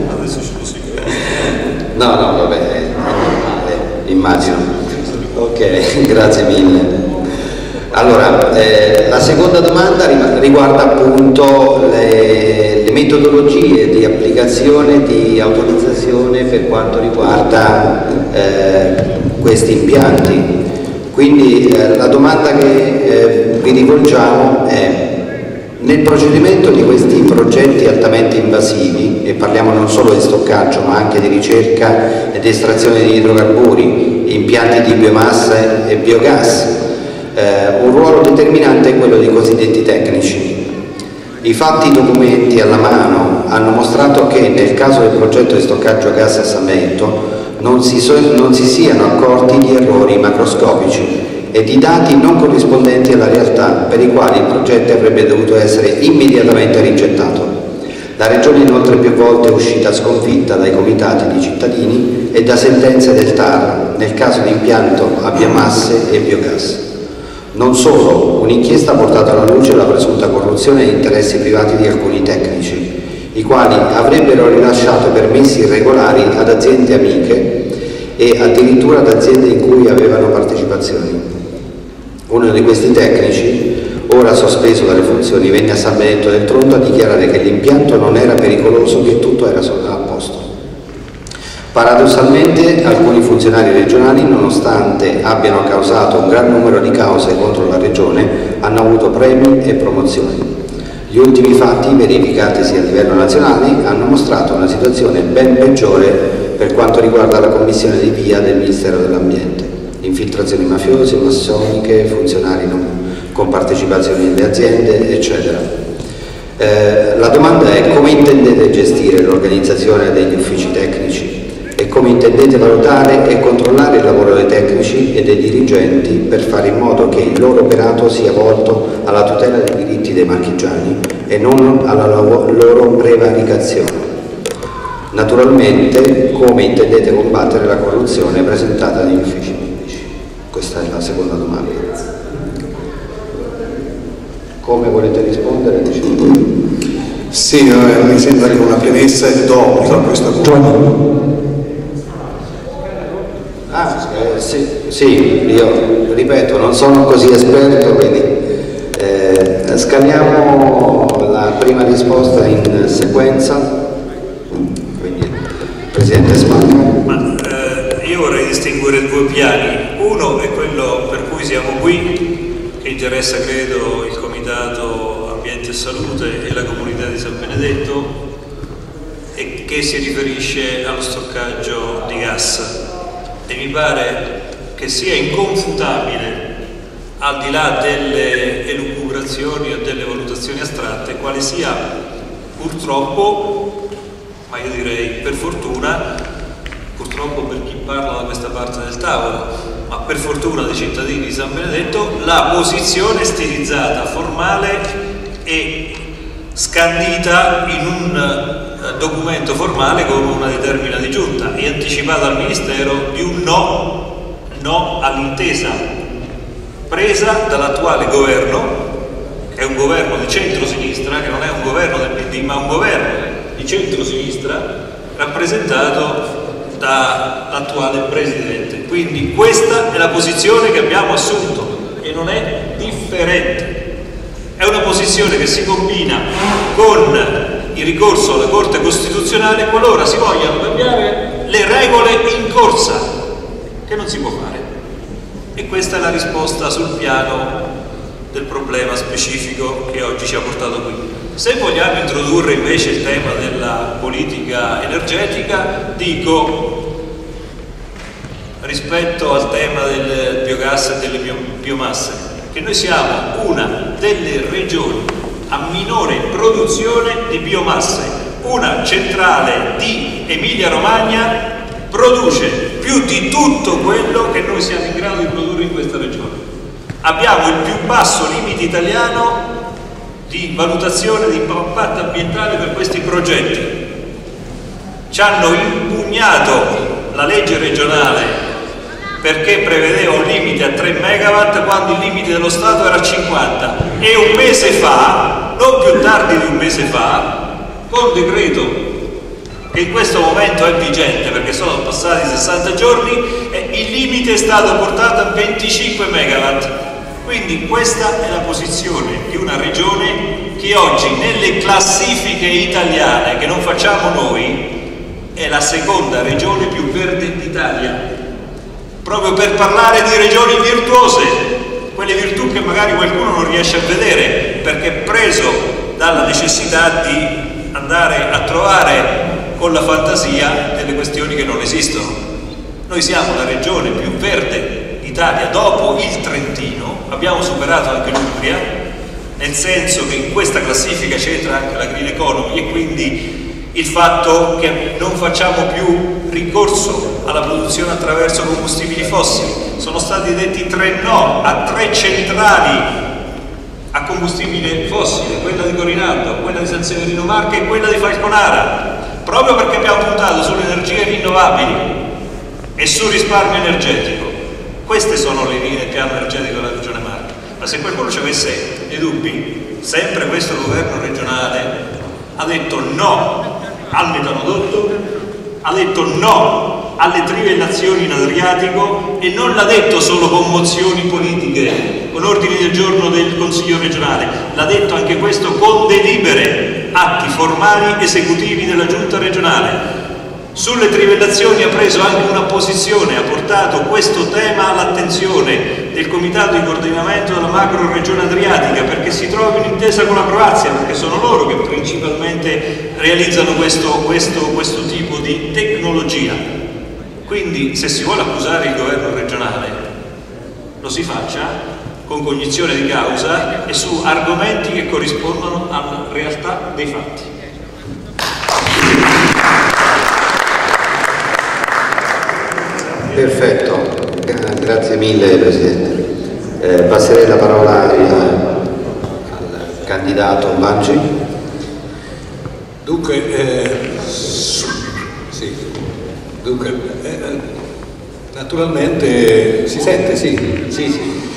No, vabbè, è normale, immagino. Ok, grazie mille. Allora, la seconda domanda riguarda appunto le metodologie di applicazione di autorizzazione per quanto riguarda questi impianti. Quindi la domanda che vi rivolgiamo è: nel procedimento di questi progetti altamente invasivi, e parliamo non solo di stoccaggio ma anche di ricerca ed estrazione di idrocarburi, impianti di biomasse e biogas, un ruolo determinante è quello dei cosiddetti tecnici. I fatti documenti alla mano hanno mostrato che nel caso del progetto di stoccaggio gas a Samento non si siano accorti di errori macroscopici e di dati non corrispondenti alla realtà, per i quali il progetto avrebbe dovuto essere immediatamente rigettato. La Regione inoltre più volte è uscita sconfitta dai comitati di cittadini e da sentenze del TAR nel caso di impianto a biomasse e biogas. Non solo, un'inchiesta ha portato alla luce la presunta corruzione e interessi privati di alcuni tecnici, i quali avrebbero rilasciato permessi irregolari ad aziende amiche e addirittura ad aziende in cui avevano partecipazioni. Uno di questi tecnici, ora sospeso dalle funzioni, venne a San Benedetto del Tronto a dichiarare che l'impianto non era pericoloso, che tutto era a posto. Paradossalmente, alcuni funzionari regionali, nonostante abbiano causato un gran numero di cause contro la Regione, hanno avuto premi e promozioni. Gli ultimi fatti, verificatisi a livello nazionale, hanno mostrato una situazione ben peggiore per quanto riguarda la commissione di via del Ministero dell'Ambiente. Infiltrazioni mafiose, massoniche, funzionari con partecipazioni nelle aziende, eccetera. La domanda è: come intendete gestire l'organizzazione degli uffici tecnici e come intendete valutare e controllare il lavoro dei tecnici e dei dirigenti per fare in modo che il loro operato sia volto alla tutela dei diritti dei marchigiani e non alla loro prevaricazione? Naturalmente, come intendete combattere la corruzione presentata negli uffici pubblici? Questa è la seconda domanda. Come volete rispondere? Sì, mi sembra che una premessa è d'obbligo a questo punto. Sì, io ripeto, non sono così esperto, quindi scaliamo la prima risposta in sequenza. Quindi, Presidente Spagna. Io vorrei distinguere due piani. Uno è quello per cui siamo qui, che interessa credo il Comitato Ambiente e Salute e la comunità di San Benedetto, e che si riferisce allo stoccaggio di gas. E mi pare che sia inconfutabile, al di là delle elucubrazioni o delle valutazioni astratte, quale sia purtroppo, ma io direi per fortuna, purtroppo per chi parla da questa parte del tavolo, ma per fortuna dei cittadini di San Benedetto, la posizione stilizzata, formale e scandita in un documento formale come una determina di giunta e anticipata al Ministero di un no all'intesa presa dall'attuale governo, che è un governo di centro-sinistra, che non è un governo del PD ma un governo di centro-sinistra rappresentato dall'attuale Presidente. Quindi questa è la posizione che abbiamo assunto e non è differente. È una posizione che si combina con il ricorso alla Corte Costituzionale qualora si vogliano cambiare le regole in corsa, che non si può fare. E questa è la risposta sul piano del problema specifico che oggi ci ha portato qui. Se vogliamo introdurre invece il tema della politica energetica, dico, rispetto al tema del biogas e delle biomasse, che noi siamo una delle regioni a minore produzione di biomasse. Una centrale di Emilia-Romagna produce più di tutto quello che noi siamo in grado di produrre in questa regione. Abbiamo il più basso limite italiano di valutazione di impatto ambientale per questi progetti. Ci hanno impugnato la legge regionale perché prevedeva un limite a 3 megawatt quando il limite dello Stato era 50, e un mese fa, non più tardi di un mese fa, con decreto che in questo momento è vigente perché sono passati 60 giorni, il limite è stato portato a 25 megawatt. Quindi questa è la posizione di una regione che oggi nelle classifiche italiane, che non facciamo noi, è la seconda regione più verde d'Italia, proprio per parlare di regioni virtuose, quelle virtù che magari qualcuno non riesce a vedere perché è preso dalla necessità di andare a trovare con la fantasia delle questioni che non esistono. Noi siamo la regione più verde d'Italia dopo il Trentino, abbiamo superato anche l'Umbria, nel senso che in questa classifica c'entra anche la green economy, e quindi il fatto che non facciamo più ricorso alla produzione attraverso combustibili fossili. Sono stati detti 3 no a 3 centrali a combustibile fossile, quella di Corinaldo, quella di San Severino Marche e quella di Falconara, proprio perché abbiamo puntato sulle energie rinnovabili e sul risparmio energetico. Queste sono le linee del piano energetico della Regione Marche. Ma se qualcuno ci avesse dei dubbi, sempre questo governo regionale ha detto no al metanodotto, ha detto no alle trivellazioni in Adriatico, e non l'ha detto solo con mozioni politiche, con ordini del giorno del Consiglio regionale, l'ha detto anche questo con delibere, atti formali esecutivi della Giunta regionale. Sulle trivellazioni ha preso anche una posizione, ha portato questo tema all'attenzione del Comitato di coordinamento della macro regione adriatica perché si trovi un'intesa con la Croazia, perché sono loro che principalmente realizzano questo tipo di tecnologia. Quindi se si vuole accusare il governo regionale lo si faccia con cognizione di causa e su argomenti che corrispondono alla realtà dei fatti. Perfetto, grazie mille Presidente. Passerei la parola al candidato Banci. Naturalmente si sente, sì.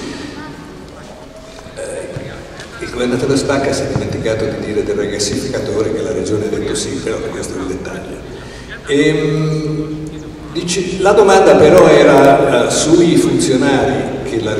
Il governatore Spacca si è dimenticato di dire del rigassificatore, che la regione ha detto sì, però questo è il dettaglio. La domanda però era sui funzionari che la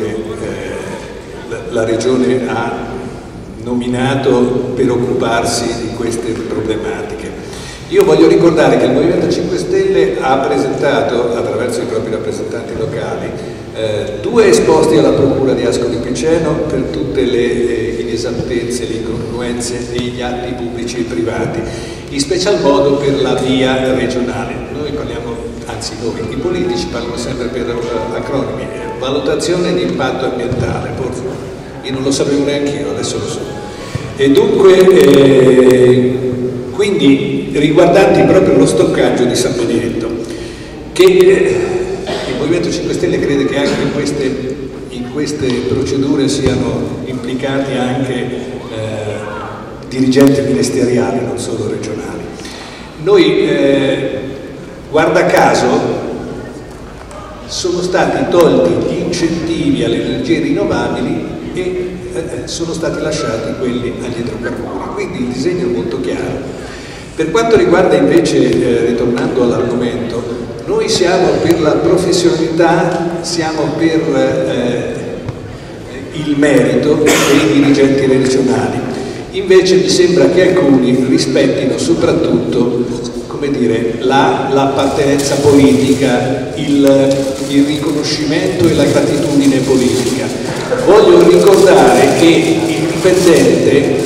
regione ha nominato per occuparsi di queste problematiche. Io voglio ricordare che il Movimento 5 Stelle ha presentato, attraverso i propri rappresentanti locali, 2 esposti alla Procura di Ascoli Piceno per tutte le inesattezze, le incongruenze degli atti pubblici e privati, in special modo per la via regionale. Noi parliamo, anzi noi, i politici parlano sempre per acronimi, valutazione di impatto ambientale, forse io non lo sapevo neanche io, adesso lo so. E dunque, quindi riguardanti proprio lo stoccaggio di San Benedetto, che il Movimento 5 Stelle crede che anche in queste procedure siano implicati anche dirigenti ministeriali, non solo regionali. Noi, guarda caso, sono stati tolti gli incentivi alle energie rinnovabili e sono stati lasciati quelli agli idrocarburi. Quindi il disegno è molto chiaro. Per quanto riguarda invece, ritornando all'argomento, noi siamo per la professionalità, siamo per il merito dei dirigenti regionali. Invece mi sembra che alcuni rispettino soprattutto, come dire, l'appartenenza politica, il riconoscimento e la gratitudine politica. Voglio ricordare che il dipendente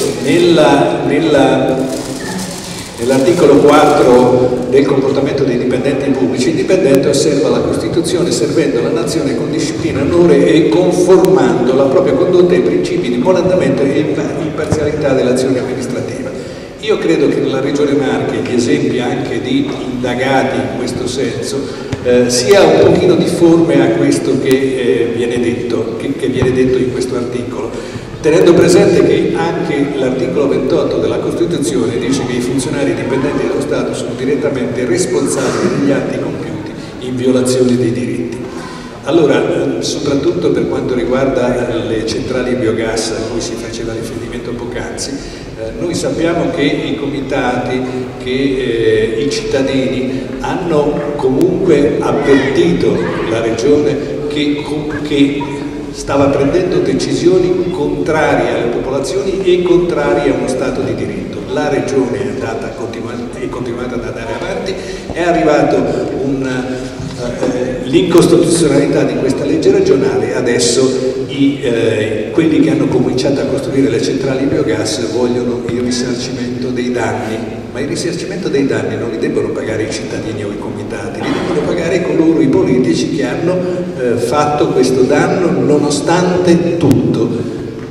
nell'articolo 4 del comportamento dei dipendenti pubblici, il dipendente osserva la Costituzione servendo la nazione con disciplina, onore e conformando la propria condotta ai principi di buon andamento e imparzialità dell'azione amministrativa. Io credo che nella Regione Marche gli esempi anche di indagati in questo senso sia un pochino difforme a questo che viene detto in questo articolo, tenendo presente che anche l'articolo 28 della Costituzione dice che i funzionari dipendenti dello Stato sono direttamente responsabili degli atti compiuti in violazione dei diritti. Allora, soprattutto per quanto riguarda le centrali biogas a cui si faceva riferimento poc'anzi, noi sappiamo che i comitati, che i cittadini hanno comunque avvertito la Regione che stava prendendo decisioni contrarie alle popolazioni e contrarie a uno Stato di diritto. La Regione è continuata ad andare avanti, è arrivato l'incostituzionalità di questa legge regionale, adesso quelli che hanno cominciato a costruire le centrali biogas vogliono il risarcimento dei danni, ma il risarcimento dei danni non li debbono pagare i cittadini o i comitati, li devono pagare coloro i politici che hanno fatto questo danno, nonostante tutto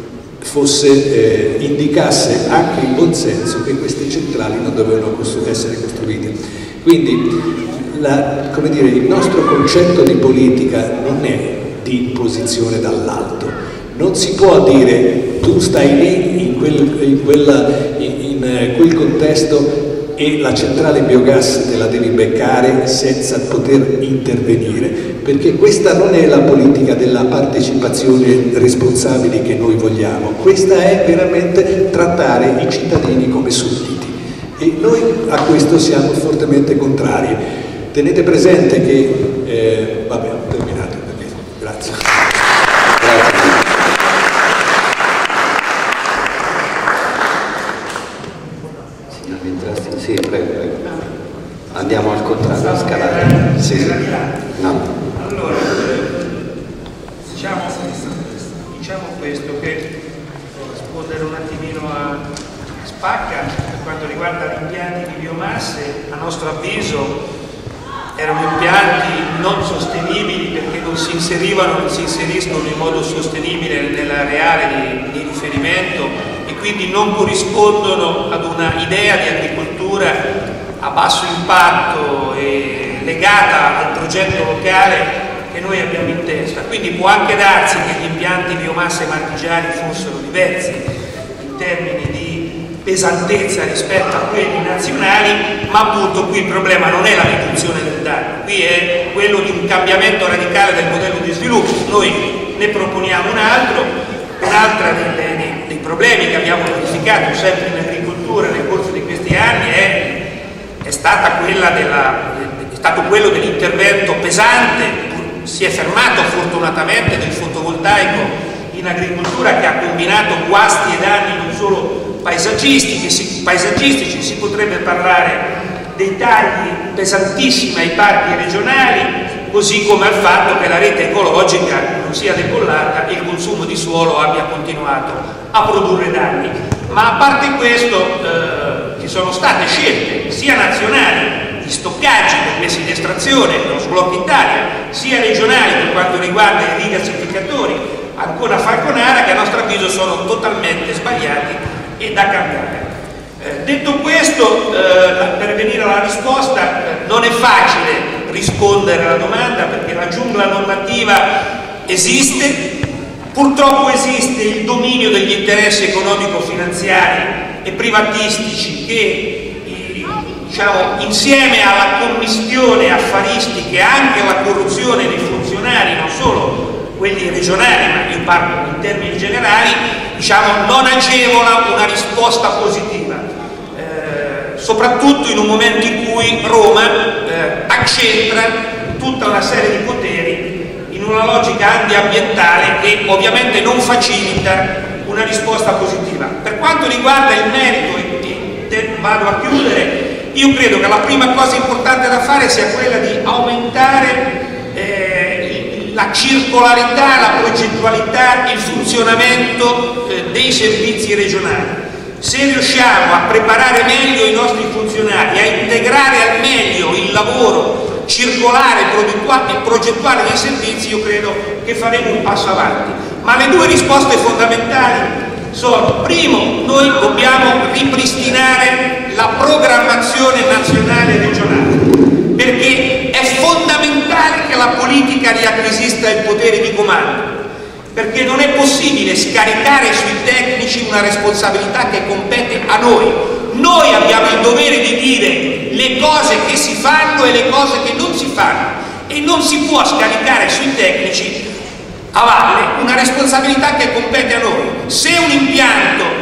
indicasse anche il buonsenso che queste centrali non dovevano essere costruite. Quindi come dire, il nostro concetto di politica non è di imposizione dall'alto, non si può dire tu stai lì in quel contesto e la centrale biogas te la devi beccare senza poter intervenire, perché questa non è la politica della partecipazione responsabile che noi vogliamo, questa è veramente trattare i cittadini come sudditi e noi a questo siamo fortemente contrari. Tenete presente che vabbè, ho terminato, grazie. Sì, prego. Andiamo al contrario, a scalare. Sì. No. Allora, diciamo questo, che rispondere un attimino a Spacca per quanto riguarda gli impianti di biomasse, a nostro avviso erano impianti non sostenibili perché non si inseriscono in modo sostenibile nell'areale di riferimento e quindi non corrispondono ad una idea di agricoltura a basso impatto e legata al progetto locale che noi abbiamo in testa. Quindi può anche darsi che gli impianti biomasse marchigiani fossero diversi in termini di pesantezza rispetto a quelli nazionali, ma appunto qui il problema non è la riduzione del danno, qui è quello di un cambiamento radicale del modello di sviluppo. Noi ne proponiamo un altro dei problemi che abbiamo verificato sempre in agricoltura nel corso di questi anni è stato quello dell'intervento pesante. Si è fermato fortunatamente del fotovoltaico in agricoltura, che ha combinato guasti e danni non solo paesaggistici, si potrebbe parlare dei tagli pesantissimi ai parchi regionali, così come al fatto che la rete ecologica non sia decollata e il consumo di suolo abbia continuato a produrre danni. Ma a parte questo ci sono state scelte sia nazionali di stoccaggio per messi di estrazione, lo sblocco Italia, sia regionali per quanto riguarda i rigassificatori ancora a Falconara, che a nostro avviso sono totalmente sbagliati e da cambiare. Detto questo, per venire alla risposta, non è facile rispondere alla domanda perché la giungla normativa esiste, purtroppo esiste il dominio degli interessi economico-finanziari e privatistici che insieme alla commistione affaristica e anche alla corruzione dei funzionari, non solo quelli regionali, ma io parlo in termini generali, non agevola una risposta positiva. soprattutto in un momento in cui Roma accentra tutta una serie di poteri in una logica antiambientale che ovviamente non facilita una risposta positiva. Per quanto riguarda il merito, e vado a chiudere, io credo che la prima cosa importante da fare sia quella di aumentare la circolarità, la progettualità, il funzionamento dei servizi regionali. Se riusciamo a preparare meglio i nostri funzionari, a integrare al meglio il lavoro circolare e progettuale dei servizi, io credo che faremo un passo avanti. Ma le due risposte fondamentali sono: primo, noi dobbiamo ripristinare la programmazione nazionale e regionale, perché è fondamentale che la politica riacquisisca il potere di comando, perché non è possibile scaricare sui tecnici una responsabilità che compete a noi. Noi abbiamo il dovere di dire le cose che si fanno e le cose che non si fanno, e non si può scaricare sui tecnici a valle una responsabilità che compete a noi. Se un impianto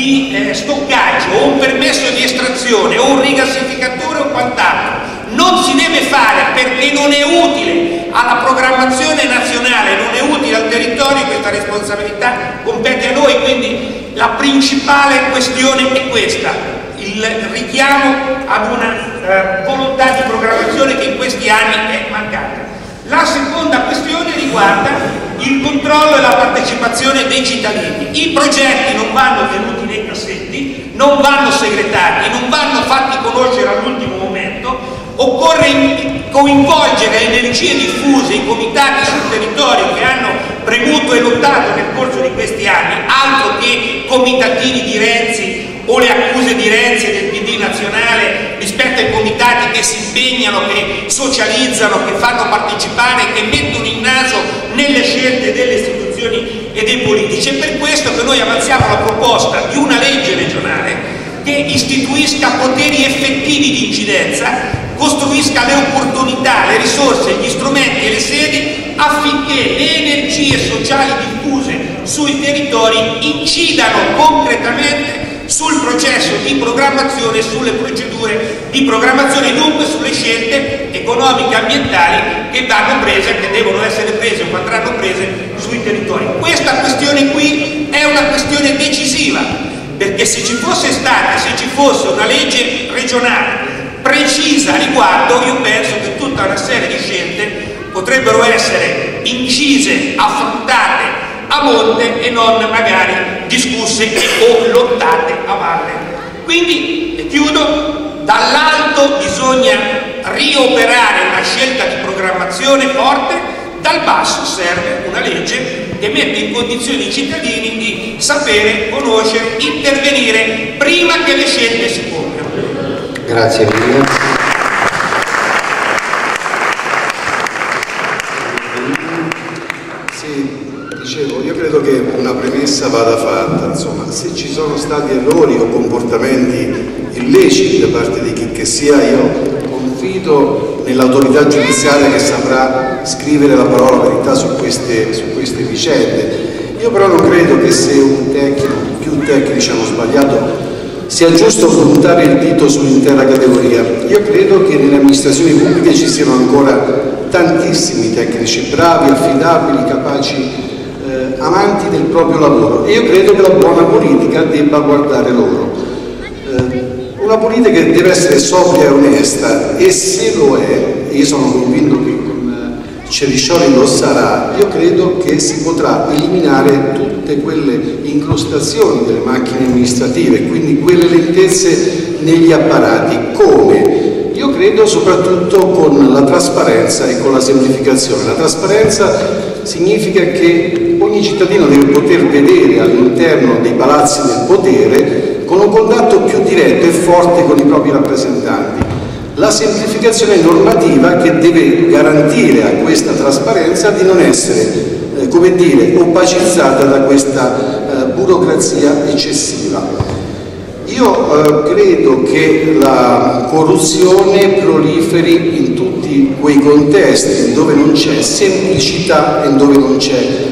di stoccaggio o un permesso di estrazione o un rigassificatore o quant'altro non si deve fare perché non è utile alla programmazione nazionale, non è utile al territorio, questa responsabilità compete a noi. Quindi la principale questione è questa, il richiamo ad una volontà di programmazione che in questi anni è mancata. La seconda questione riguarda il controllo e la partecipazione dei cittadini. I progetti non vanno tenuti nei cassetti, non vanno segretati, non vanno fatti conoscere all'ultimo momento. Occorre coinvolgere energie diffuse, i comitati sul territorio che hanno premuto e lottato nel corso di questi anni, altro che comitatini di Renzi o le accuse di Renzi e del PD nazionale rispetto ai comitati che si impegnano, che socializzano, che fanno partecipare, che mettono il naso nelle scelte delle istituzioni e dei politici. È per questo che noi avanziamo la proposta di una legge regionale che istituisca poteri effettivi di incidenza, costruisca le opportunità, le risorse, gli strumenti e le sedi affinché le energie sociali diffuse sui territori incidano concretamente sul processo di programmazione, sulle procedure di programmazione, dunque sulle scelte economiche e ambientali che vanno prese, che devono essere prese o andranno prese sui territori. Questa questione qui è una questione decisiva, perché se ci fosse stata, se ci fosse una legge regionale precisa a riguardo, io penso che tutta una serie di scelte potrebbero essere incise, affrontate a monte e non magari discusse o lottate a valle. Quindi, e chiudo, dall'alto bisogna rioperare una scelta di programmazione forte, dal basso serve una legge che mette in condizioni i cittadini di sapere, conoscere, intervenire prima che le scelte si compiano. Grazie mille. Dicevo, io credo che una premessa vada fatta, insomma, se ci sono stati errori o comportamenti illeciti da parte di chi che sia, io confido nell'autorità giudiziaria che saprà scrivere la parola verità su queste vicende. Io però non credo che se un tecnico, più tecnici hanno sbagliato, sia giusto puntare il dito sull'intera categoria. Io credo che nelle amministrazioni pubbliche ci siano ancora tantissimi tecnici bravi, affidabili, capaci, amanti del proprio lavoro, e io credo che la buona politica debba guardare loro. Una politica che deve essere sobria e onesta, e se lo è, e io sono convinto che con Ceriscioli lo sarà, io credo che si potrà eliminare tutte quelle incrostazioni delle macchine amministrative, quindi quelle lentezze negli apparati. Come? Io credo soprattutto con la trasparenza e con la semplificazione. La trasparenza significa che ogni cittadino deve poter vedere all'interno dei palazzi del potere con un contatto più diretto e forte con i propri rappresentanti. La semplificazione normativa che deve garantire a questa trasparenza di non essere, come dire, opacizzata da questa burocrazia eccessiva. Io credo che la corruzione proliferi in tutti quei contesti dove non c'è semplicità e dove non c'è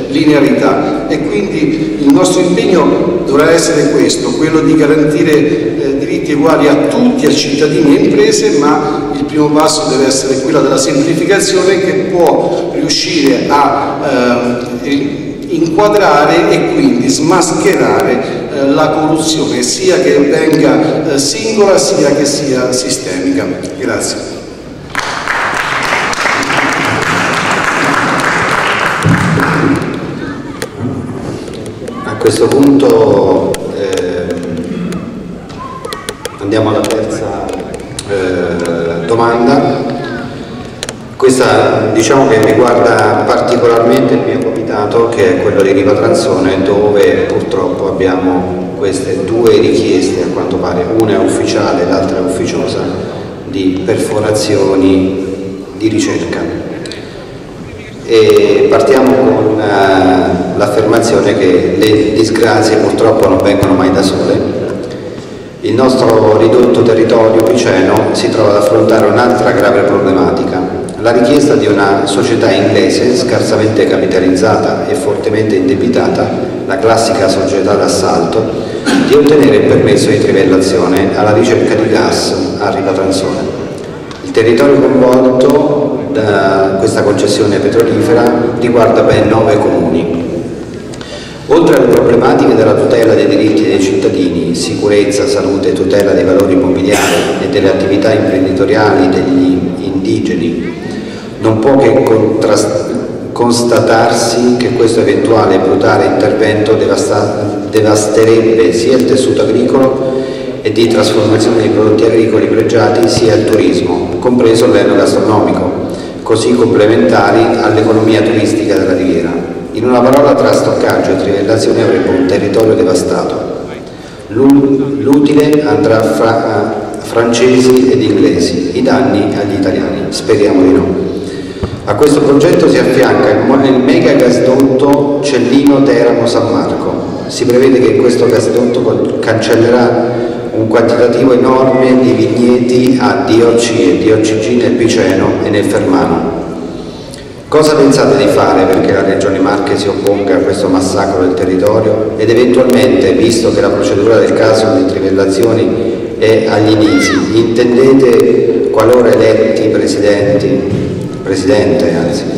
linearità, e quindi il nostro impegno dovrà essere questo, quello di garantire diritti uguali a tutti, a cittadini e imprese, ma il primo passo deve essere quello della semplificazione, che può riuscire a inquadrare e quindi smascherare la corruzione, sia che venga singola sia che sia sistemica. Grazie. A questo punto andiamo alla terza domanda. Questa diciamo che riguarda particolarmente il mio comitato, che è quello di Riva Tranzone, dove purtroppo abbiamo queste due richieste, a quanto pare, una è ufficiale, l'altra è ufficiosa, di perforazioni di ricerca. E partiamo con l'affermazione che le disgrazie purtroppo non vengono mai da sole. Il nostro ridotto territorio piceno si trova ad affrontare un'altra grave problematica: la richiesta di una società inglese scarsamente capitalizzata e fortemente indebitata, la classica società d'assalto, di ottenere il permesso di trivellazione alla ricerca di gas a Riva Tranzone. Il territorio coinvolto da questa concessione petrolifera riguarda ben 9 comuni. Oltre alle problematiche della tutela dei diritti dei cittadini, sicurezza, salute, tutela dei valori immobiliari e delle attività imprenditoriali degli indigeni, non può che constatarsi che questo eventuale e brutale intervento devasterebbe sia il tessuto agricolo e di trasformazione dei prodotti agricoli pregiati, sia il turismo, compreso l'enogastronomico, così complementari all'economia turistica della Riviera. In una parola, tra stoccaggio e trivellazione avremo un territorio devastato. L'utile andrà fra francesi ed inglesi, i danni agli italiani. Speriamo di no. A questo progetto si affianca il mega gasdotto Cellino-Teramo-San Marco. Si prevede che questo gasdotto cancellerà un quantitativo enorme di vigneti a DOC e DOCG nel Piceno e nel Fermano. Cosa pensate di fare perché la Regione Marche si opponga a questo massacro del territorio ed eventualmente, visto che la procedura del caso di trivellazioni è agli inizi, intendete, qualora eletti Presidente,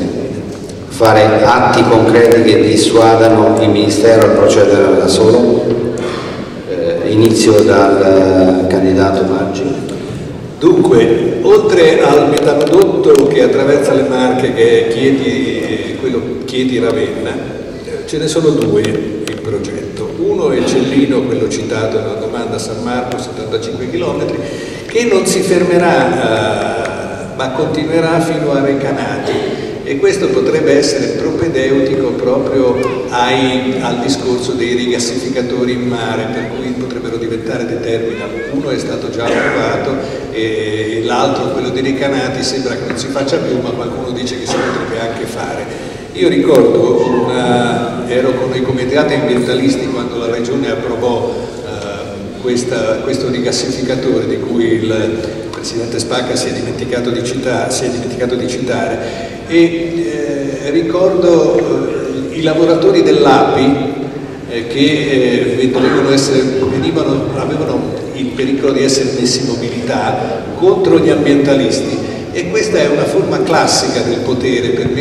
fare atti concreti che dissuadano il Ministero a procedere da solo? Inizio dal candidato Maggi. Dunque, oltre al metanodotto che attraversa le Marche, che è quello Chieti-Ravenna, ce ne sono due in progetto. Uno è il Cellino, quello citato nella domanda San Marco, 75 km, che non si fermerà ma continuerà fino a Recanati, e questo potrebbe essere propedeutico proprio al discorso dei rigassificatori in mare, per cui potrebbero diventare dei terminal. Uno è stato già approvato e l'altro, quello di Recanati, sembra che non si faccia più, ma qualcuno dice che si potrebbe anche fare. Io ricordo, ero con i comitati ambientalisti quando la Regione approvò questo rigassificatore di cui il Presidente Spacca si è dimenticato di citare, e ricordo i lavoratori dell'API che avevano il pericolo di essere messi in mobilità contro gli ambientalisti, e questa è una forma classica del potere per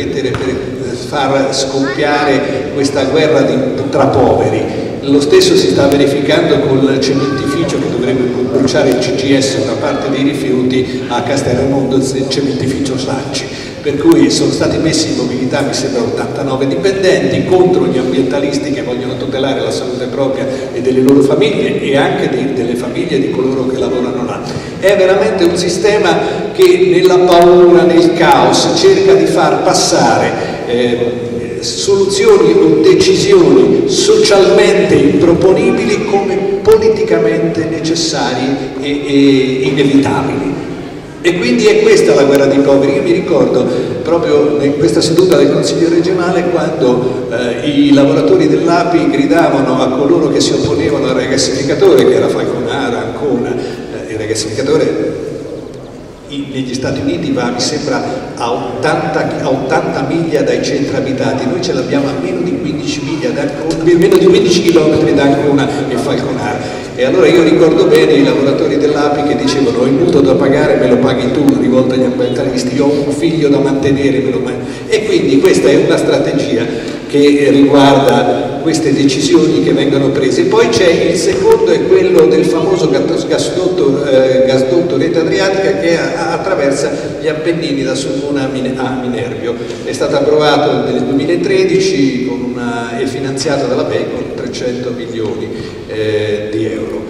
far scoppiare questa guerra tra poveri. Lo stesso si sta verificando con il cementificio che dovrebbe bruciare il CGS, una parte dei rifiuti, a Castelraimondo, il cementificio Sacci. Per cui sono stati messi in mobilità, mi sembra, 89 dipendenti contro gli ambientalisti che vogliono tutelare la salute propria e delle loro famiglie e anche delle famiglie di coloro che lavorano là. È veramente un sistema che nella paura, nel caos, cerca di far passare soluzioni o decisioni socialmente improponibili come politicamente necessarie e inevitabili. E quindi è questa la guerra dei poveri. Io mi ricordo proprio in questa seduta del Consiglio regionale quando i lavoratori dell'API gridavano a coloro che si opponevano al rigassificatore, che era Falconara, Ancona, il rigassificatore negli Stati Uniti va, mi sembra, a 80 miglia dai centri abitati, noi ce l'abbiamo a meno di 15 miglia, meno di 15 km da Ancona e Falconara. E allora io ricordo bene i lavoratori dell'API che dicevano: ho il mutuo da pagare, me lo paghi tu, rivolto agli ambientalisti, io ho un figlio da mantenere, me lo e quindi questa è una strategia che riguarda queste decisioni che vengono prese. Poi c'è il secondo, è quello del famoso gasdotto Rete Adriatica che attraversa gli Appennini da Sulmona a Minerbio. È stato approvato nel 2013 e finanziato dalla BEI con 300 milioni di euro.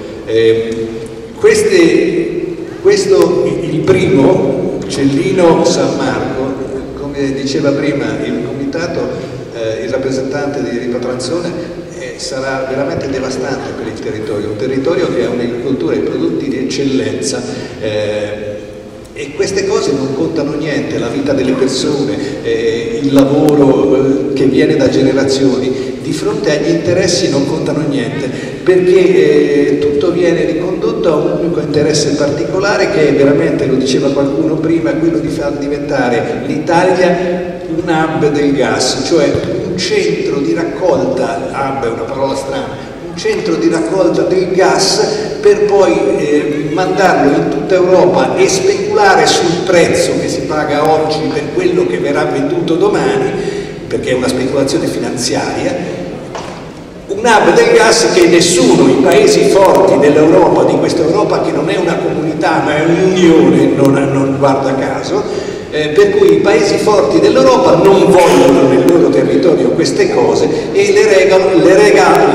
Questo il primo, Cellino San Marco, come diceva prima il comitato, il rappresentante di Ripatrazione, sarà veramente devastante per il territorio, un territorio che ha un'agricoltura e prodotti di eccellenza, e queste cose non contano niente, la vita delle persone, il lavoro che viene da generazioni, di fronte agli interessi non contano niente, perché tutto viene ricondotto a un unico interesse particolare che è veramente, lo diceva qualcuno prima, quello di far diventare l'Italia un hub del gas, cioè un centro di raccolta, hub è una parola strana, un centro di raccolta del gas per poi mandarlo in tutta Europa e speculare sul prezzo che si paga oggi per quello che verrà venduto domani, perché è una speculazione finanziaria. Un hub del gas che nessuno, i paesi forti dell'Europa, di questa Europa che non è una comunità ma è un'unione, non guarda caso, per cui i paesi forti dell'Europa non vogliono nel loro territorio queste cose e le regalano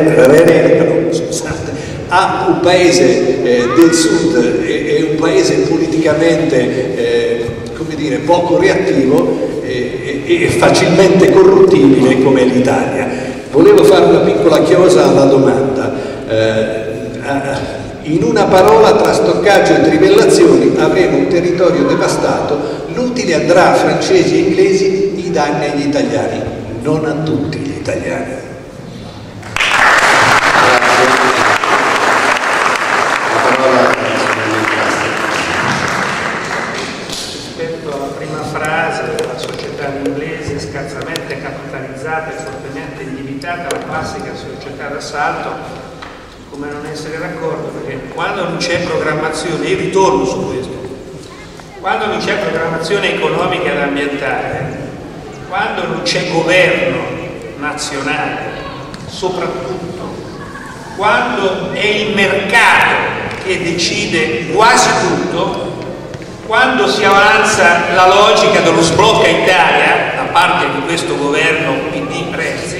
a un paese del sud e un paese politicamente come dire, poco reattivo e facilmente corruttibile come l'Italia. Volevo fare una piccola chiosa alla domanda. In una parola, tra stoccaggio e trivellazioni avremo un territorio devastato, l'utile andrà a francesi e inglesi, i danni agli italiani, non a tutti gli italiani. Rispetto alla prima frase, la società inglese scarsamente capitalizzata e fortemente indebitata, la classica società d'assalto, come non essere d'accordo, perché quando non c'è programmazione, io ritorno su questo, quando non c'è programmazione economica ed ambientale, quando non c'è governo nazionale, soprattutto quando è il mercato che decide quasi tutto, quando si avanza la logica dello sblocca Italia da parte di questo governo PD-Renzi,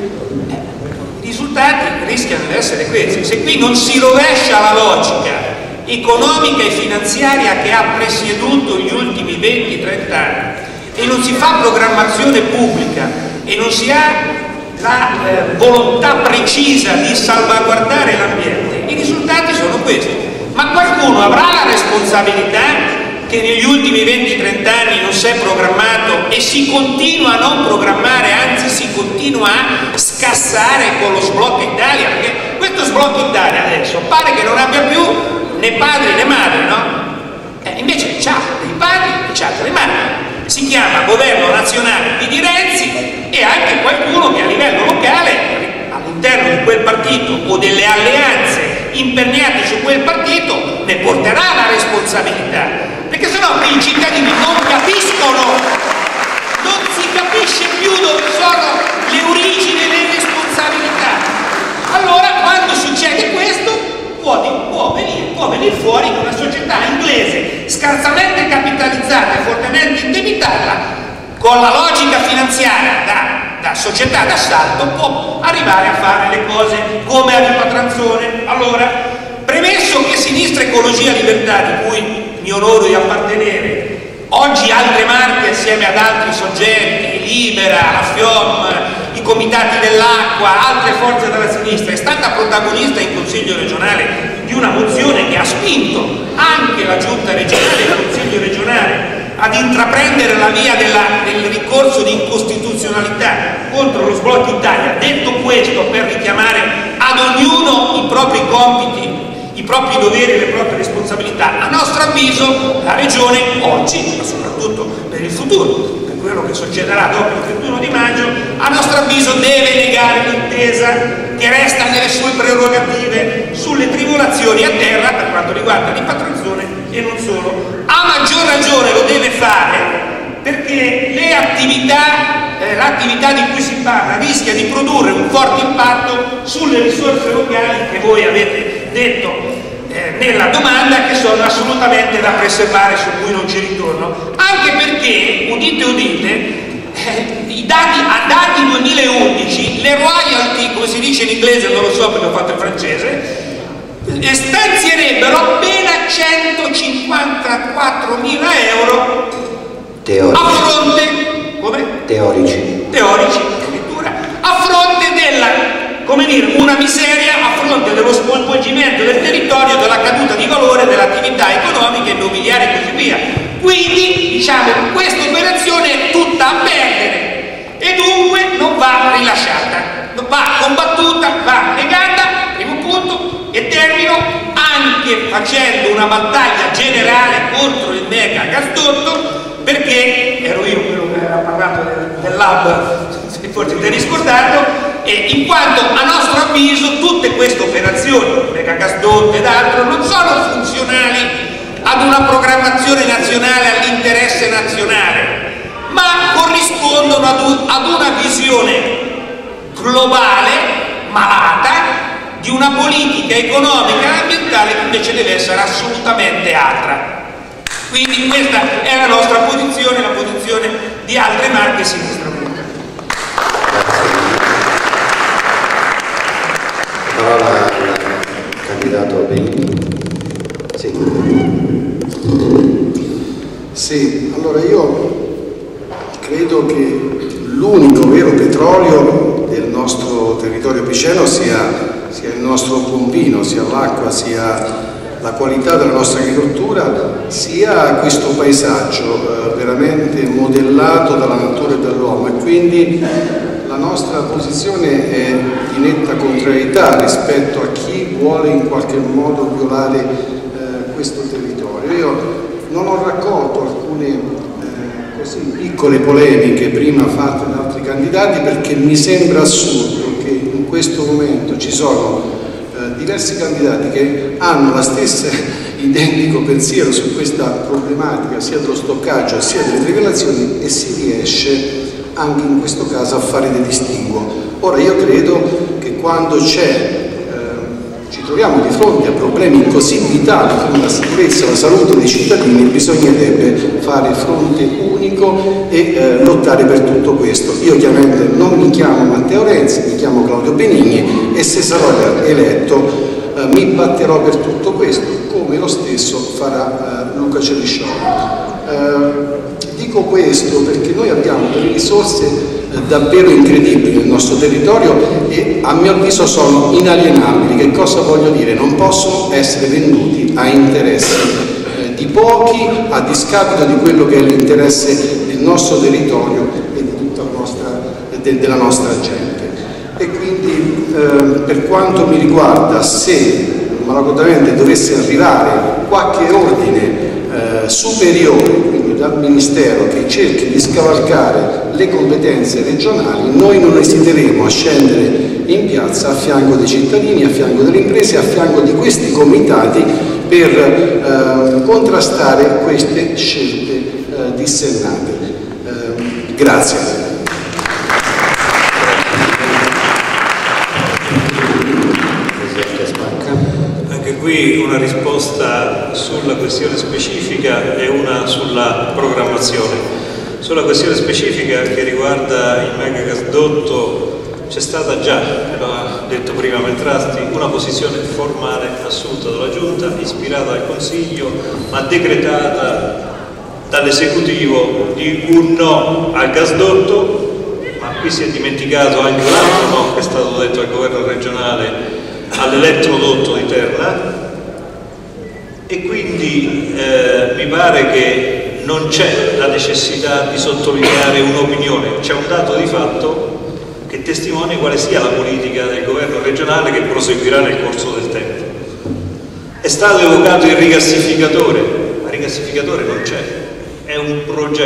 i risultati rischiano di essere questi. Se qui non si rovescia la logica economica e finanziaria che ha presieduto gli ultimi 20-30 anni e non si fa programmazione pubblica e non si ha la volontà precisa di salvaguardare l'ambiente, i risultati sono questi. Ma qualcuno avrà la responsabilità che negli ultimi 20-30 anni non si è programmato e si continua a non programmare, anzi si continua a scassare con lo sblocco Italia, perché questo sblocco Italia adesso pare che non abbia più né padri né madri, no? Invece c'ha dei padri e c'ha delle madri. Si chiama Governo Nazionale PD Renzi e anche qualcuno che a livello locale, all'interno di quel partito o delle alleanze imperniate su quel partito, ne porterà la responsabilità. Perché sennò qui i cittadini non capiscono, non si capisce più dove sono le origini e le responsabilità. Allora quando succede questo può venire fuori che una società inglese scarsamente capitalizzata e fortemente indebitata, con la logica finanziaria da società d'assalto, può arrivare a fare le cose come a Ripatranzone. Allora, premesso che Sinistra Ecologia Libertà, di cui mi onoro di appartenere, oggi altre marche assieme ad altri soggetti, Libera, la FIOM, i comitati dell'acqua, altre forze della sinistra, è stata protagonista in Consiglio regionale di una mozione che ha spinto anche la Giunta regionale e il Consiglio regionale ad intraprendere la via del ricorso di incostituzionalità contro lo sblocco Italia. Detto questo, per richiamare ad ognuno i propri compiti, i propri doveri e le proprie responsabilità. A nostro avviso la Regione oggi, ma soprattutto per il futuro, per quello che succederà dopo il 31 di maggio, a nostro avviso deve negare l'intesa che resta nelle sue prerogative sulle tribolazioni a terra per quanto riguarda l'impatriazione e non solo. A maggior ragione lo deve fare perché le l'attività di cui si parla rischia di produrre un forte impatto sulle risorse locali che voi avete detto nella domanda, che sono assolutamente da preservare, su cui non ci ritorno, anche perché, udite udite, a dati 2011 le royalty, come si dice in inglese, non lo so perché ho fatto il francese, stanzierebbero appena 154.000 euro teorici. A fronte, come? Teorici addirittura, a fronte della, come dire, una miseria a fronte dello sconvolgimento del territorio, della caduta di valore dell'attività economica, immobiliare e così via. Quindi, diciamo, questa operazione è tutta a perdere e dunque non va rilasciata, va combattuta, va negata, primo punto, e termino anche facendo una battaglia generale contro il mega gasdotto, perché ero io quello che aveva parlato del lab, forse ti eri scordato, e in quanto a nostro avviso tutte queste operazioni, mega gasdotto ed altro, non sono funzionali ad una programmazione nazionale, all'interesse nazionale, ma corrispondono ad una visione globale, malata, di una politica economica e ambientale che invece deve essere assolutamente altra. Quindi questa è la nostra posizione, la posizione di altre marche sinistra. La parola al candidato Benigni. Sì, allora io credo che l'unico vero petrolio del nostro territorio piceno sia il nostro buon vino, sia l'acqua, sia la qualità della nostra agricoltura, sia questo paesaggio veramente modellato dalla natura e dall'uomo, e quindi la nostra posizione è di netta contrarietà rispetto a chi vuole in qualche modo violare questo territorio. Io non ho raccolto alcune così piccole polemiche prima fatte da altri candidati, perché mi sembra assurdo che in questo momento ci sono diversi candidati che hanno la stessa identico pensiero su questa problematica sia dello stoccaggio sia delle trivellazioni, e si riesce anche in questo caso a fare dei distinguo. Ora io credo che quando ci troviamo di fronte a problemi così vitali come la sicurezza e la salute dei cittadini, bisognerebbe fare fronte unico e lottare per tutto questo. Io chiaramente non mi chiamo Matteo Renzi, mi chiamo Claudio Benigni, e se sarò eletto mi batterò per tutto questo, come lo stesso farà Luca Ceriscioli. Dico questo perché noi abbiamo delle risorse davvero incredibili nel nostro territorio e a mio avviso sono inalienabili. Che cosa voglio dire? Non possono essere venduti a interessi di pochi a discapito di quello che è l'interesse del nostro territorio e di tutta della nostra gente. E quindi per quanto mi riguarda, se malauguratamente dovesse arrivare qualche ordine superiore, quindi dal Ministero, che cerchi di scavalcare le competenze regionali, noi non esiteremo a scendere in piazza a fianco dei cittadini, a fianco delle imprese, a fianco di questi comitati per contrastare queste scelte dissennate. Grazie. Qui una risposta sulla questione specifica e una sulla programmazione. Sulla questione specifica che riguarda il mega gasdotto c'è stata già, l'ha detto prima Meltrasti, una posizione formale assunta dalla Giunta, ispirata dal Consiglio, ma decretata dall'esecutivo di un no al gasdotto, ma qui si è dimenticato anche un altro no che è stato detto al governo regionale all'elettrodotto di Terna, e quindi mi pare che non c'è la necessità di sottolineare un'opinione, c'è un dato di fatto che testimonia quale sia la politica del governo regionale che proseguirà nel corso del tempo. È stato evocato il rigassificatore, ma il rigassificatore non c'è, è un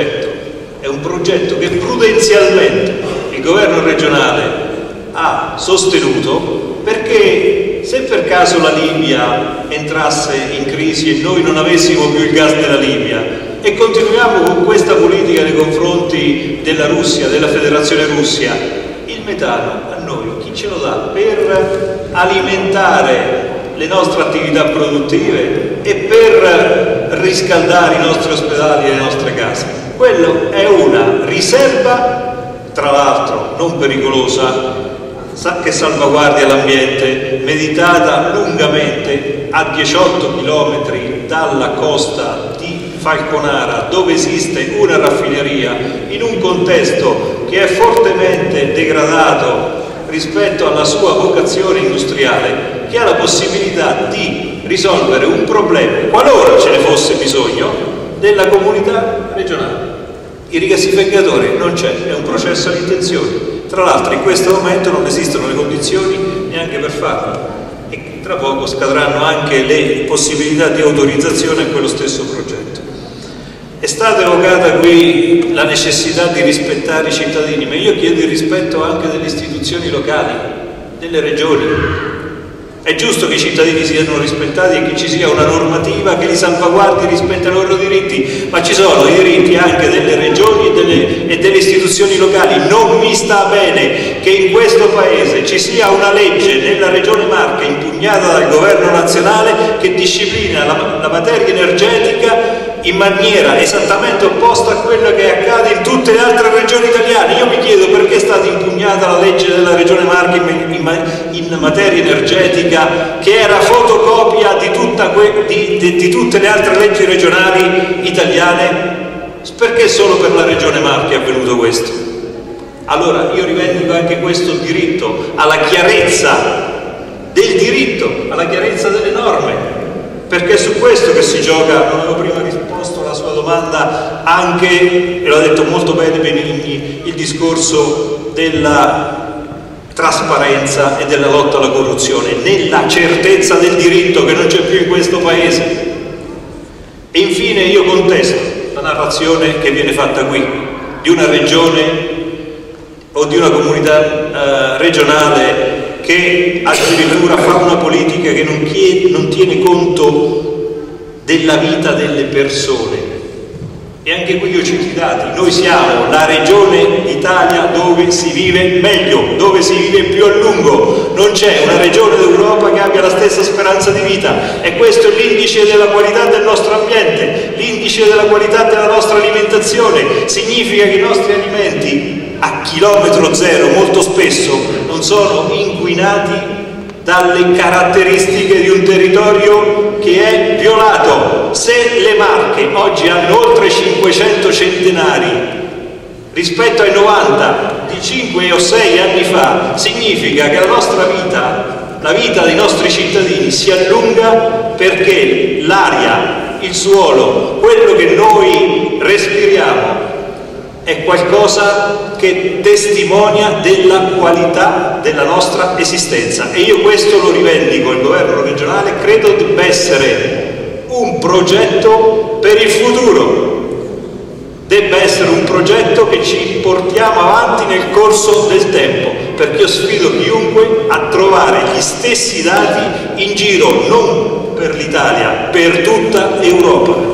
progetto che prudenzialmente il governo regionale ha sostenuto, perché se per caso la Libia entrasse in crisi e noi non avessimo più il gas della Libia e continuiamo con questa politica nei confronti della Russia, della Federazione Russia, il metano a noi chi ce lo dà per alimentare le nostre attività produttive e per riscaldare i nostri ospedali e le nostre case? Quello è una riserva, tra l'altro non pericolosa, che salvaguardia l'ambiente, meditata lungamente a 18 km dalla costa di Falconara, dove esiste una raffineria in un contesto che è fortemente degradato rispetto alla sua vocazione industriale, che ha la possibilità di risolvere un problema, qualora ce ne fosse bisogno, della comunità regionale. Il rigassificatore non c'è, è un processo di intenzioni. Tra l'altro in questo momento non esistono le condizioni neanche per farlo e tra poco scadranno anche le possibilità di autorizzazione a quello stesso progetto. È stata evocata qui la necessità di rispettare i cittadini, ma io chiedo il rispetto anche delle istituzioni locali, delle regioni. È giusto che i cittadini siano rispettati e che ci sia una normativa che li salvaguardi rispetto ai loro diritti, ma ci sono i diritti anche delle regioni e delle istituzioni locali. Non mi sta bene che in questo Paese ci sia una legge nella Regione Marche impugnata dal Governo nazionale che disciplina la materia energetica in maniera esattamente opposta a quello che accade in tutte le altre regioni italiane. Io mi chiedo perché è stata impugnata la legge della Regione Marche in materia energetica, che era fotocopia di tutte le altre leggi regionali italiane. Perché solo per la Regione Marche è avvenuto questo? Allora io rivendico anche questo diritto alla chiarezza del diritto, alla chiarezza delle norme, perché è su questo che si gioca. Non avevo prima risposto alla sua domanda anche, e l'ha detto molto bene Benigni, il discorso della trasparenza e della lotta alla corruzione, nella certezza del diritto che non c'è più in questo Paese. E infine io contesto la narrazione che viene fatta qui di una regione o di una comunità regionale che addirittura fa una politica che non tiene conto della vita delle persone. E anche qui io cito i dati: noi siamo la regione d'Italia dove si vive meglio, dove si vive più a lungo. Non c'è una regione d'Europa che abbia la stessa speranza di vita, e questo è l'indice della qualità del nostro ambiente, l'indice della qualità della nostra alimentazione. Significa che i nostri alimenti a chilometro zero molto spesso non sono inquinati dalle caratteristiche di un territorio che è violato. Se le Marche oggi hanno oltre 500 centenari rispetto ai 90 di 5 o 6 anni fa, significa che la nostra vita, la vita dei nostri cittadini si allunga, perché l'aria, il suolo, quello che noi respiriamo è qualcosa che testimonia della qualità della nostra esistenza, e io questo lo rivendico al governo regionale. Credo debba essere un progetto per il futuro, debba essere un progetto che ci portiamo avanti nel corso del tempo, perché io sfido chiunque a trovare gli stessi dati in giro, non per l'Italia, per tutta Europa.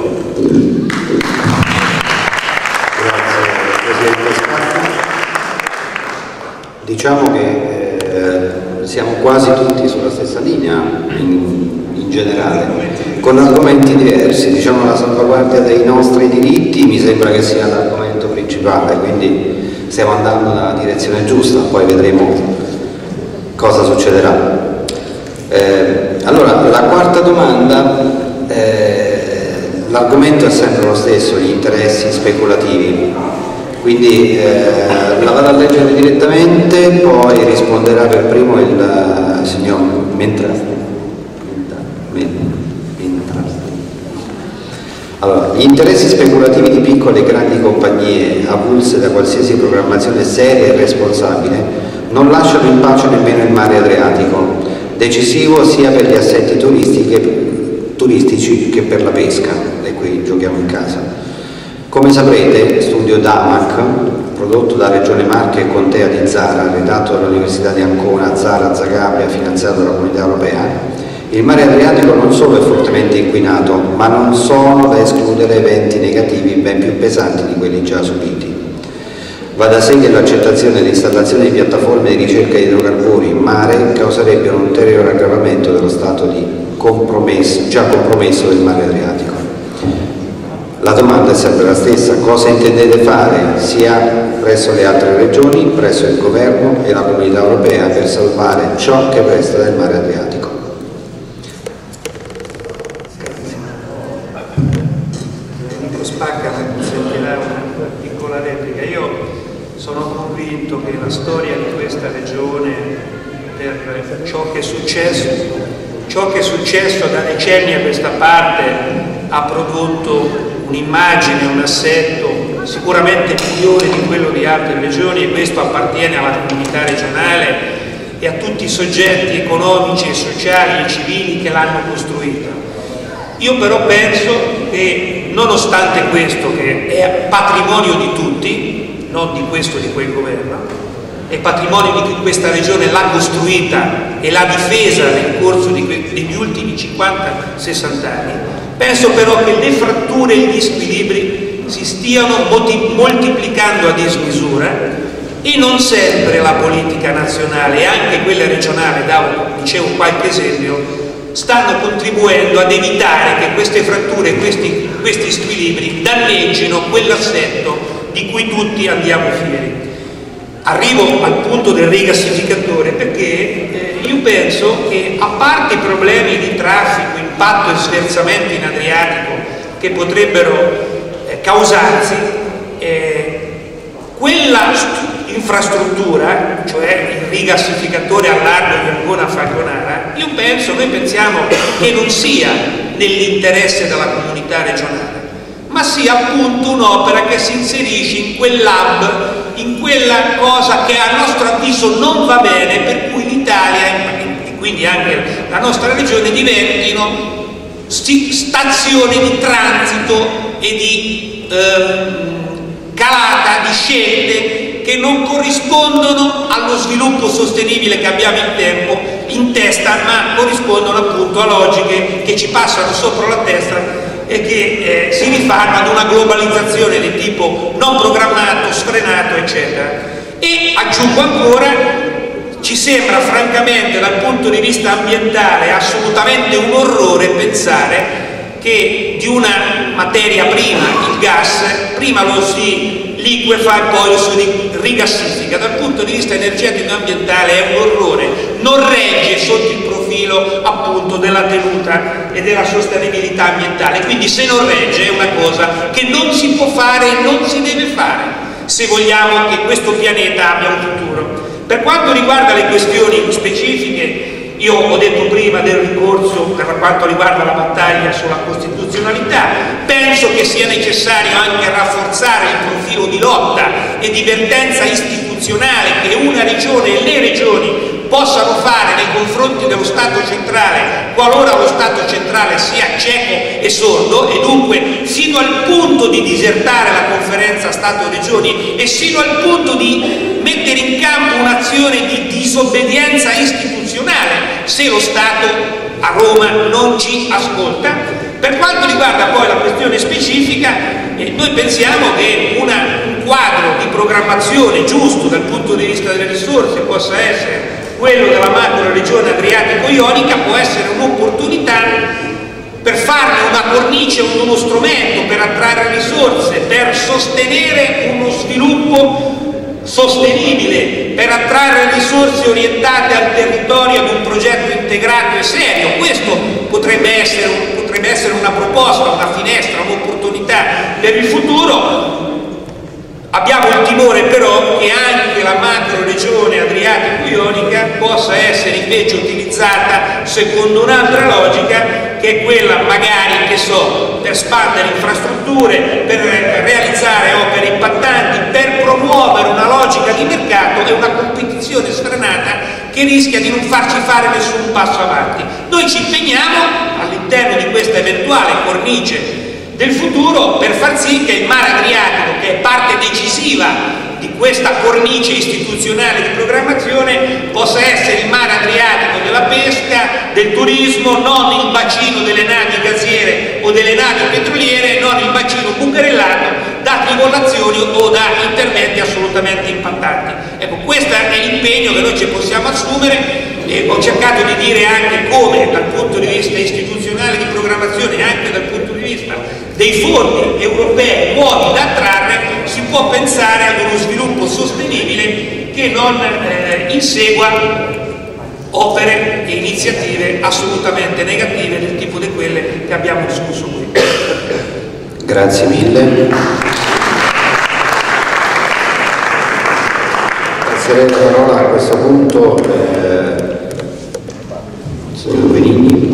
Diciamo che siamo quasi tutti sulla stessa linea in generale, con argomenti diversi. Diciamo, la salvaguardia dei nostri diritti mi sembra che sia l'argomento principale, quindi stiamo andando nella direzione giusta, poi vedremo cosa succederà. Allora, la quarta domanda, l'argomento è sempre lo stesso, gli interessi speculativi. Quindi la vado a leggere direttamente, poi risponderà per primo il signor Mentrasti. Allora, gli interessi speculativi di piccole e grandi compagnie, avulse da qualsiasi programmazione seria e responsabile, non lasciano in pace nemmeno il mare Adriatico, decisivo sia per gli assetti turistici turistici che per la pesca, e qui giochiamo in casa. Come saprete, studio DAMAC, prodotto da Regione Marche e Contea di Zara, redatto dall'Università di Ancona, Zara, Zagabria, finanziato dalla Comunità Europea, il mare Adriatico non solo è fortemente inquinato, ma non sono da escludere eventi negativi ben più pesanti di quelli già subiti. Va da sé che l'accettazione e l'installazione di piattaforme di ricerca di idrocarburi in mare causerebbe un ulteriore aggravamento dello stato di già compromesso del mare Adriatico. La domanda è sempre la stessa: cosa intendete fare sia presso le altre regioni, presso il governo e la Comunità Europea per salvare ciò che resta del mare Adriatico? Spacca mi consentirà una piccola replica. Io sono convinto che la storia di questa regione, per ciò che è successo da decenni a questa parte, ha prodotto un'immagine, un assetto sicuramente migliore di quello di altre regioni, e questo appartiene alla comunità regionale e a tutti i soggetti economici e sociali e civili che l'hanno costruita. Io però penso che, nonostante questo, che è patrimonio di tutti, non di questo o di quel governo, è patrimonio di chi questa regione l'ha costruita e l'ha difesa nel corso degli ultimi 50-60 anni, penso però che le fratture e gli squilibri si stiano moltiplicando a dismisura, e non sempre la politica nazionale e anche quella regionale, dicevo qualche esempio, stanno contribuendo ad evitare che queste fratture e questi squilibri danneggino quell'assetto di cui tutti andiamo fieri. Arrivo al punto del rigassificatore perché io penso che, a parte i problemi di traffico, impatto e sversamento in Adriatico che potrebbero causarsi, quella infrastruttura, cioè il rigassificatore al largo di Ancona-Falconara, noi pensiamo che non sia nell'interesse della comunità regionale, ma sia appunto un'opera che si inserisce in quell'hub, in quella cosa che a nostro avviso non va bene, per cui l'Italia e quindi anche la nostra regione diventino stazioni di transito e di calata di scelte che non corrispondono allo sviluppo sostenibile che abbiamo in testa, ma corrispondono appunto a logiche che ci passano sopra la testa e che si rifanno ad una globalizzazione di tipo non programmato, sfrenato, eccetera. E aggiungo ancora, ci sembra francamente dal punto di vista ambientale assolutamente un orrore pensare che di una materia prima, il gas, prima lo si liquefa e poi lo si rigassifica. Dal punto di vista energetico e ambientale è un orrore, non regge sotto il profilo appunto della tenuta e della sostenibilità ambientale. Quindi se non regge è una cosa che non si può fare e non si deve fare se vogliamo che questo pianeta abbia un futuro. Per quanto riguarda le questioni specifiche, io ho detto prima del ricorso per quanto riguarda la battaglia sulla costituzionalità, penso che sia necessario anche rafforzare il profilo di lotta e di vertenza istituzionale che una regione e le regioni possano fare nei confronti dello Stato centrale, qualora lo Stato centrale sia cieco e sordo, e dunque sino al punto di disertare la conferenza Stato-Regioni e sino al punto di mettere in campo un'azione di disobbedienza istituzionale se lo Stato a Roma non ci ascolta. Per quanto riguarda poi la questione specifica, noi pensiamo che un quadro di programmazione giusto dal punto di vista delle risorse possa essere quello della macro regione Adriatico-Ionica, può essere un'opportunità per farne una cornice, uno strumento per attrarre risorse, per sostenere uno sviluppo sostenibile, per attrarre risorse orientate al territorio ad un progetto integrato e serio. Questo potrebbe essere una proposta, una finestra, un'opportunità per il futuro. Abbiamo il timore però che anche la macro regione Adriatico-Ionica possa essere invece utilizzata secondo un'altra logica, che è quella magari, che so, per spandere infrastrutture, per realizzare opere impattanti, per promuovere una logica di mercato e una competizione sfrenata che rischia di non farci fare nessun passo avanti. Noi ci impegniamo all'interno di questa eventuale cornice del futuro, per far sì che il Mare Adriatico, che è parte decisiva di questa cornice istituzionale di programmazione, possa essere il mare Adriatico della pesca, del turismo, non il bacino delle navi gaziere o delle navi petroliere, non il bacino bucherellato da tribolazioni o da interventi assolutamente impattanti. Ecco, questo è l'impegno che noi ci possiamo assumere. Ho cercato di dire anche come dal punto di vista istituzionale di programmazione e anche dal punto di vista dei fondi europei nuovi da attrarre si può pensare ad uno sviluppo sostenibile che non insegua opere e iniziative assolutamente negative del tipo di quelle che abbiamo discusso qui. Grazie mille. Passerei la parola a questo punto signor Benigni.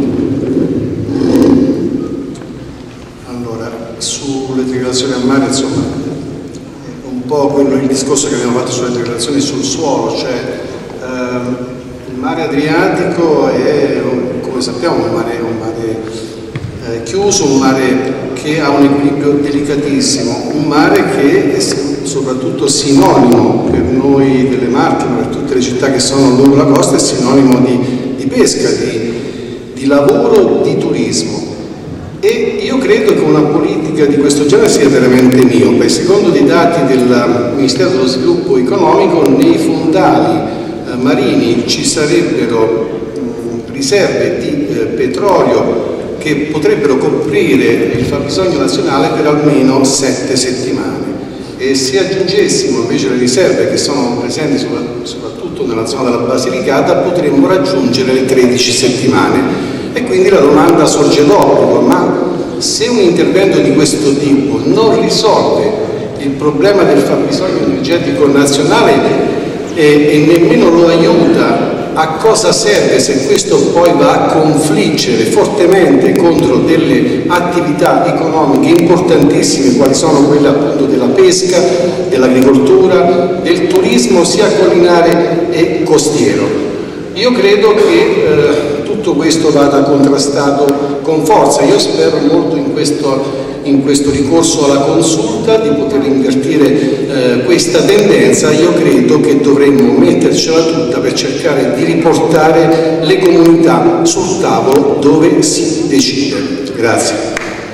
Allora, sulle trivellazioni a mare, insomma, un po' il discorso che abbiamo fatto sulle trivellazioni sul suolo, cioè il mare Adriatico è, come sappiamo, un mare chiuso, un mare che ha un equilibrio delicatissimo, un mare che è soprattutto sinonimo per noi delle Marche, ma per tutte le città che sono lungo la costa, è sinonimo di pesca, di lavoro, di turismo. E io credo che una politica di questo genere sia veramente miope. Secondo dei dati del Ministero dello Sviluppo Economico, nei fondali marini ci sarebbero riserve di petrolio che potrebbero coprire il fabbisogno nazionale per almeno 7 settimane. E se aggiungessimo invece le riserve che sono presenti soprattutto nella zona della Basilicata, potremmo raggiungere le 13 settimane. E quindi la domanda sorge d'obbligo: ma se un intervento di questo tipo non risolve il problema del fabbisogno energetico nazionale e nemmeno lo aiuta, a cosa serve se questo poi va a confliggere fortemente contro delle attività economiche importantissime quali sono quelle appunto della pesca, dell'agricoltura, del turismo sia collinare e costiero? Io credo che tutto questo vada contrastato con forza. Io spero molto in questo ricorso alla consulta di poter invertire questa tendenza. Io credo che dovremmo mettercela tutta per cercare di riportare le comunità sul tavolo dove si decide. Grazie.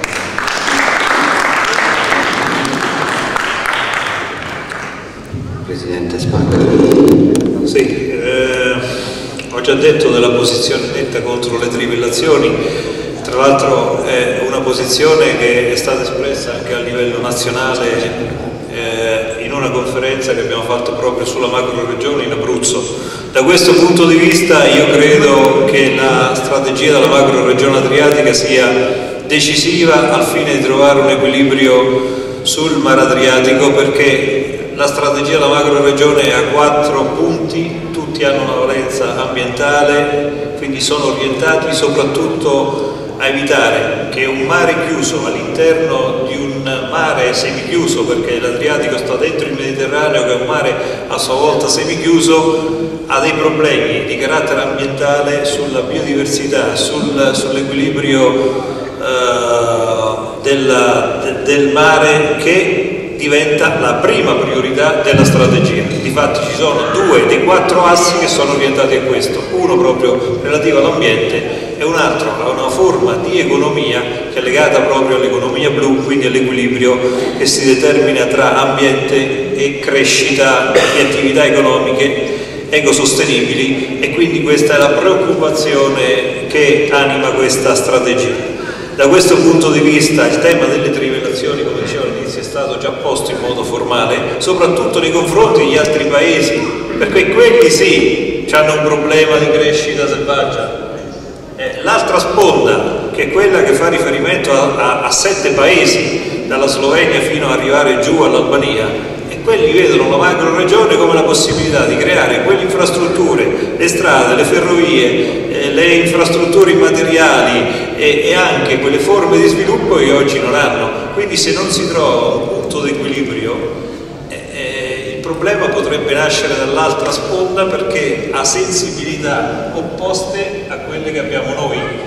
Presidente Spagna. Sì, ho già detto della posizione netta contro le trivellazioni. Tra l'altro è una posizione che è stata espressa anche a livello nazionale in una conferenza che abbiamo fatto proprio sulla macroregione in Abruzzo. Da questo punto di vista io credo che la strategia della macroregione adriatica sia decisiva al fine di trovare un equilibrio sul Mar Adriatico, perché la strategia della macroregione ha 4 punti, tutti hanno una valenza ambientale, quindi sono orientati soprattutto a evitare che un mare chiuso all'interno di un mare semichiuso, perché l'Adriatico sta dentro il Mediterraneo che è un mare a sua volta semichiuso, ha dei problemi di carattere ambientale sulla biodiversità, sull'equilibrio del mare, che diventa la prima priorità della strategia. Difatti ci sono 2 dei 4 assi che sono orientati a questo, uno proprio relativo all'ambiente e un altro a una forma di economia che è legata proprio all'economia blu, quindi all'equilibrio che si determina tra ambiente e crescita di attività economiche ecosostenibili, e quindi questa è la preoccupazione che anima questa strategia. Da questo punto di vista il tema delle trivellazioni, come dicevo all'inizio, è stato già posto in modo formale, soprattutto nei confronti degli altri paesi, perché quelli sì hanno un problema di crescita selvaggia. L'altra sponda, che è quella che fa riferimento a 7 paesi, dalla Slovenia fino ad arrivare giù all'Albania, e quelli vedono la macroregione come la possibilità di creare quelle infrastrutture, le strade, le ferrovie, le infrastrutture immateriali e anche quelle forme di sviluppo che oggi non hanno. Quindi se non si trova un punto di equilibrio, il problema potrebbe nascere dall'altra sponda, perché ha sensibilità opposte a quelle che abbiamo noi.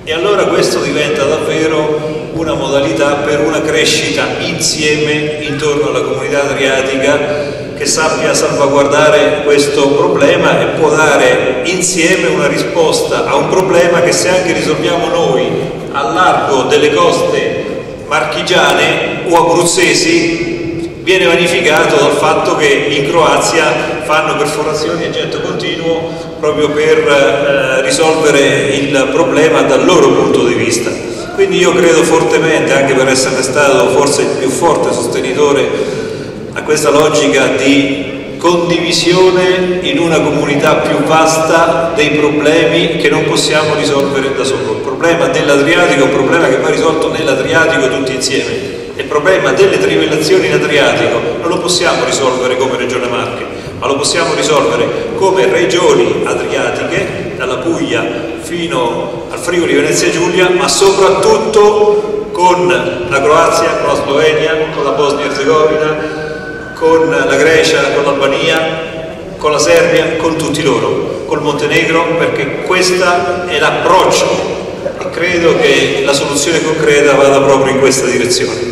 E allora questo diventa davvero una modalità per una crescita insieme intorno alla comunità adriatica che sappia salvaguardare questo problema e può dare insieme una risposta a un problema che, se anche risolviamo noi a largo delle coste marchigiane o abruzzesi, viene vanificato dal fatto che in Croazia fanno perforazioni a getto continuo proprio per risolvere il problema dal loro punto di vista. Quindi io credo fortemente, anche per essere stato forse il più forte sostenitore a questa logica di condivisione in una comunità più vasta dei problemi che non possiamo risolvere da solo. Il problema dell'Adriatico è un problema che va risolto nell'Adriatico tutti insieme. Il problema delle trivellazioni in Adriatico non lo possiamo risolvere come Regione Marche, ma lo possiamo risolvere come regioni adriatiche, dalla Puglia fino al Friuli Venezia Giulia, ma soprattutto con la Croazia, con la Slovenia, con la Bosnia Erzegovina, con la Grecia, con l'Albania, con la Serbia, con tutti loro, col Montenegro, perché questo è l'approccio e credo che la soluzione concreta vada proprio in questa direzione.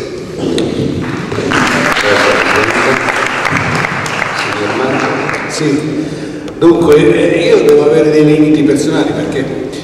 Sì, dunque io devo avere dei limiti personali perché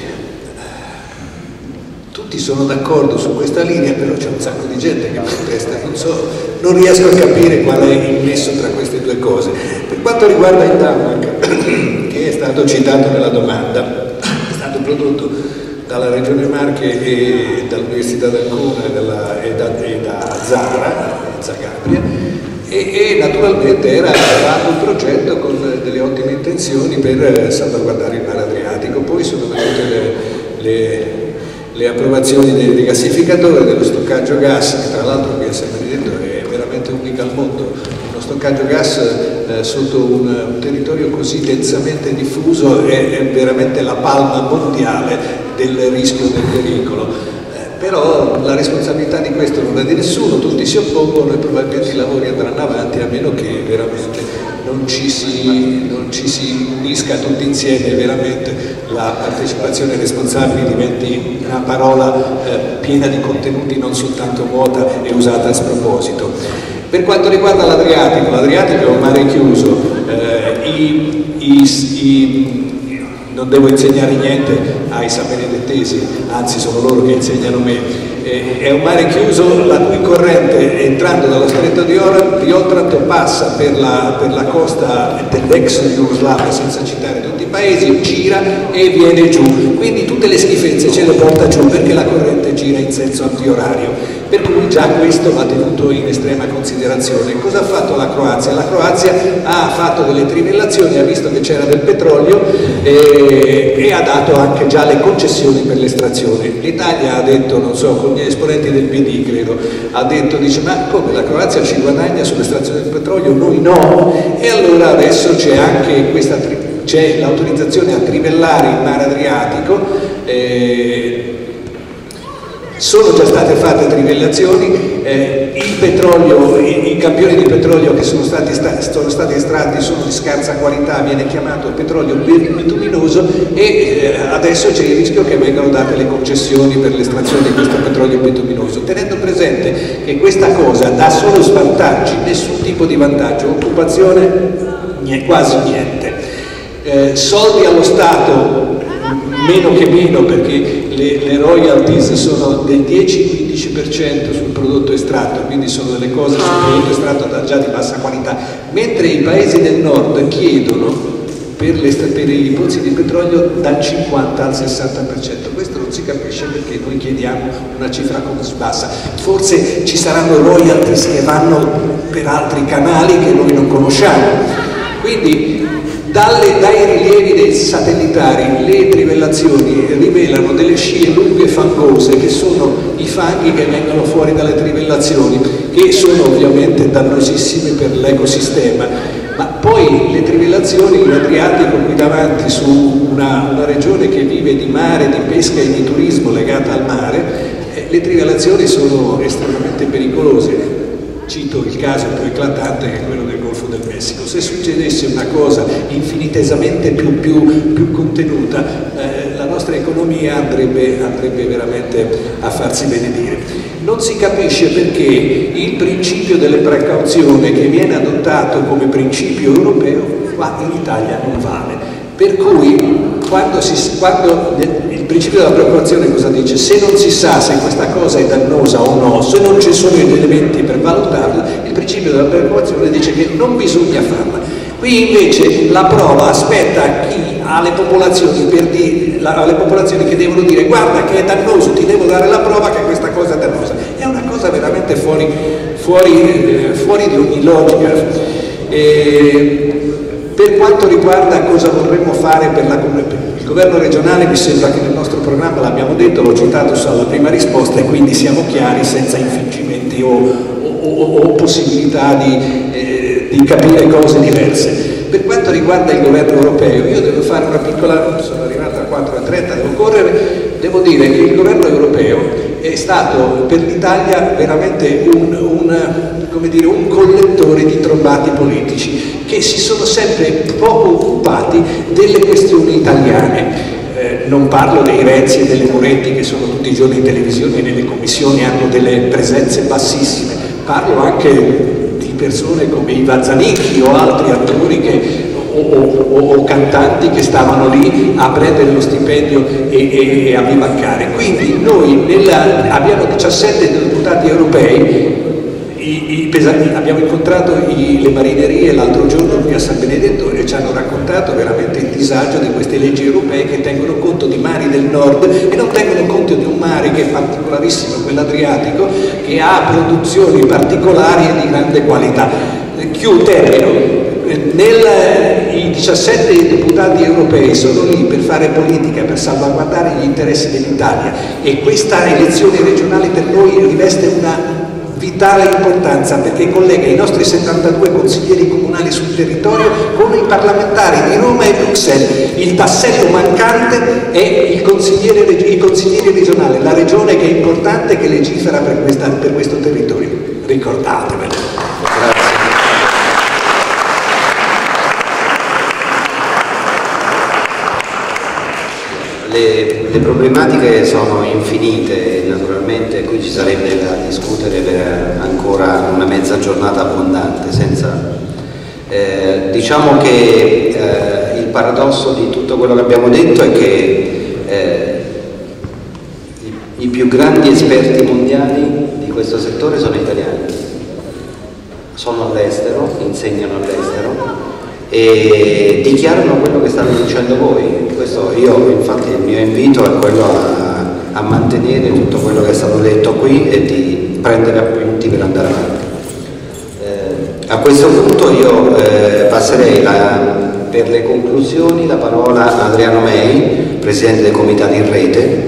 tutti sono d'accordo su questa linea, però c'è un sacco di gente che protesta, non riesco a capire qual è il nesso tra queste due cose. Per quanto riguarda il TAMAC, che è stato citato nella domanda, è stato prodotto dalla Regione Marche e dall'Università d'Ancona e da Zagabria, e naturalmente era fatto un progetto con delle ottime intenzioni per salvaguardare il mare Adriatico. Poi sono venute le approvazioni del rigassificatore, dello stoccaggio gas, che tra l'altro qui a San Benedetto è veramente unica al mondo. Uno stoccaggio gas sotto un territorio così densamente diffuso è veramente la palma mondiale del rischio del pericolo. Però la responsabilità di questo non è di nessuno, tutti si oppongono e probabilmente i lavori andranno avanti, a meno che veramente non ci si unisca tutti insieme e veramente la partecipazione ai responsabili diventi una parola piena di contenuti, non soltanto vuota e usata a sproposito. Per quanto riguarda l'Adriatico, l'Adriatico è un mare chiuso, non devo insegnare niente ai sabenedettesi, anzi sono loro che insegnano me. È un mare chiuso la cui corrente, entrando dallo stretto di Otranto, passa per la costa dell'ex Jugoslavia, senza citare tutti i paesi, gira e viene giù, quindi tutte le schifezze ce le porta giù perché la corrente gira in senso antiorario, per cui già questo va tenuto in estrema considerazione. Cosa ha fatto la Croazia? La Croazia ha fatto delle trivellazioni, ha visto che c'era del petrolio e ha dato anche già le concessioni per l'estrazione. L'Italia ha detto, non so, con gli esponenti del PD credo, ha detto, dice, ma come la Croazia ci guadagna sull'estrazione del petrolio, noi no? E allora adesso c'è anche c'è l'autorizzazione a trivellare il mare Adriatico. Sono già state fatte trivellazioni, il petrolio, i campioni di petrolio che sono stati estratti sono di scarsa qualità, viene chiamato petrolio bituminoso e adesso c'è il rischio che vengano date le concessioni per l'estrazione di questo petrolio bituminoso, tenendo presente che questa cosa dà solo svantaggi, nessun tipo di vantaggio, occupazione quasi niente, soldi allo Stato meno che meno, perché le royalties sono del 10-15% sul prodotto estratto, quindi sono delle cose sul prodotto estratto già di bassa qualità, mentre i paesi del nord chiedono per i pozzi di petrolio dal 50 al 60%. Questo non si capisce perché noi chiediamo una cifra così bassa. Forse ci saranno royalties che vanno per altri canali che noi non conosciamo. Quindi dai rilievi dei satellitari le trivellazioni rivelano delle scie lunghe fangose che sono i fanghi che vengono fuori dalle trivellazioni, che sono ovviamente dannosissime per l'ecosistema, ma poi le trivellazioni in Adriatico qui davanti su una regione che vive di mare, di pesca e di turismo legata al mare, le trivellazioni sono estremamente pericolose. Cito il caso più eclatante che è quello del Golfo del Messico. Se succedesse una cosa infinitesamente più contenuta, la nostra economia l'economia andrebbe veramente a farsi benedire. Non si capisce perché il principio delle precauzioni che viene adottato come principio europeo qua in Italia non vale. Per cui quando il principio della precauzione cosa dice? Se non si sa se questa cosa è dannosa o no, se non ci sono gli elementi per valutarla, il principio della precauzione dice che non bisogna farla. Qui invece la prova aspetta chi ha le popolazioni che devono dire guarda che è dannoso, ti devo dare la prova che questa cosa è dannosa. È una cosa veramente fuori di ogni logica. Per quanto riguarda cosa vorremmo fare per il governo regionale, mi sembra che nel nostro programma l'abbiamo detto, l'ho citato alla prima risposta e quindi siamo chiari senza infingimenti o possibilità di capire cose diverse. Per quanto riguarda il governo europeo, io devo fare una piccola, sono arrivato a 4:30, devo correre, devo dire che il governo europeo è stato per l'Italia veramente un collettore di trombati politici che si sono sempre poco occupati delle questioni italiane. Non parlo dei Renzi e delle Moretti che sono tutti i giorni in televisione e nelle commissioni hanno delle presenze bassissime, parlo anche di persone come Iva Zanicchi o altri attori o cantanti che stavano lì a prendere lo stipendio e a bivaccare. Quindi noi abbiamo 17 deputati europei, abbiamo incontrato le marinerie l'altro giorno qui a San Benedetto e ci hanno raccontato veramente il disagio di queste leggi europee che tengono conto di mari del nord e non tengono conto di un mare che è particolarissimo, quell'Adriatico, che ha produzioni particolari e di grande qualità. Termino. I 17 deputati europei sono lì per fare politica, per salvaguardare gli interessi dell'Italia e questa elezione regionale per noi riveste una vitale importanza perché collega i nostri 72 consiglieri comunali sul territorio con i parlamentari di Roma e Bruxelles. Il tassello mancante è i consiglieri regionali, la regione che è importante, che legifera per questo territorio. Ricordatevelo. Grazie. Le problematiche sono infinite, naturalmente qui ci sarebbe da discutere per ancora una mezza giornata abbondante. Diciamo che il paradosso di tutto quello che abbiamo detto è che i più grandi esperti mondiali di questo settore sono italiani, sono all'estero, insegnano all'estero e dichiarano quello che state dicendo voi. Questo infatti il mio invito è quello a mantenere tutto quello che è stato detto qui e di prendere appunti per andare avanti. A questo punto io passerei per le conclusioni la parola a Adriano Mei, Presidente del Comitato in Rete,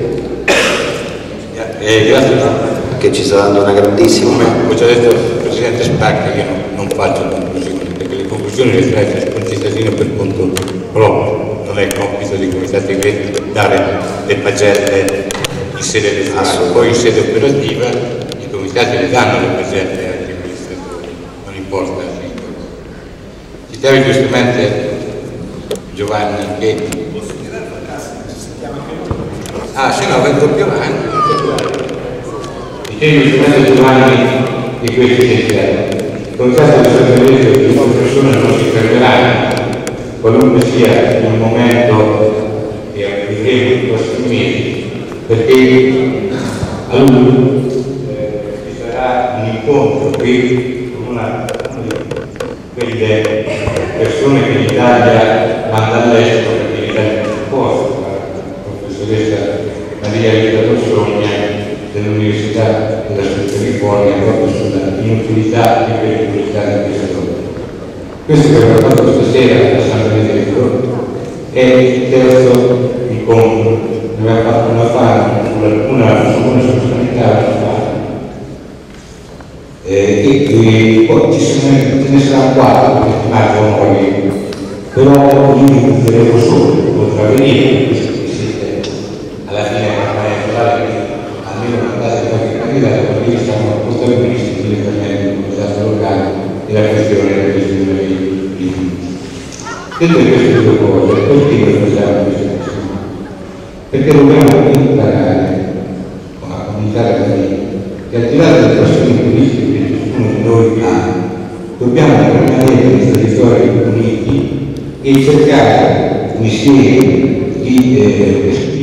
che ci sta dando una grandissima... Come ho già detto il Presidente Spacca, io non faccio conclusioni, perché le conclusioni le trae un cittadino per conto proprio, non è compito dei comitati in rete dare le pagelle in sede regionale, poi in sede operativa i comitati le danno le pagelle agli amministratori, non importa. Citavi giustamente Giovanni che... sì, no, vengo più avanti. Dicevi giustamente Giovanni di questi sentieri. Il contatto di sorveglianza di una persona non si fermeranno, qualunque sia il momento che apriremo nei prossimi mesi, perché a luglio ci sarà un incontro qui con una di quelle persone che l'Italia manda all'estero, perché l'Italia non si può, la professoressa Maria Rita Rossogna dell'Università della Sud California, proprio sulla inutilità e pericolosità di questa cosa. Questo che abbiamo fatto stasera a San Benedetto è il terzo incontro. Abbiamo fatto una sostanzialità e poi ce ne saranno 4 settimane poi, però io mi confermo solo, potrà venire, visto che siete alla fine della campagna elettorale, almeno mandate qualche candidato, perché stiamo protagonista direttamente del comitato locale e la questione di Detto queste due cose, perché noi facciamo questa questione? perché dobbiamo imparare a comunicare la vita, che al di là delle passioni politiche che ciascuno di noi ha, dobbiamo rimanere nei territori uniti e cercare un insieme di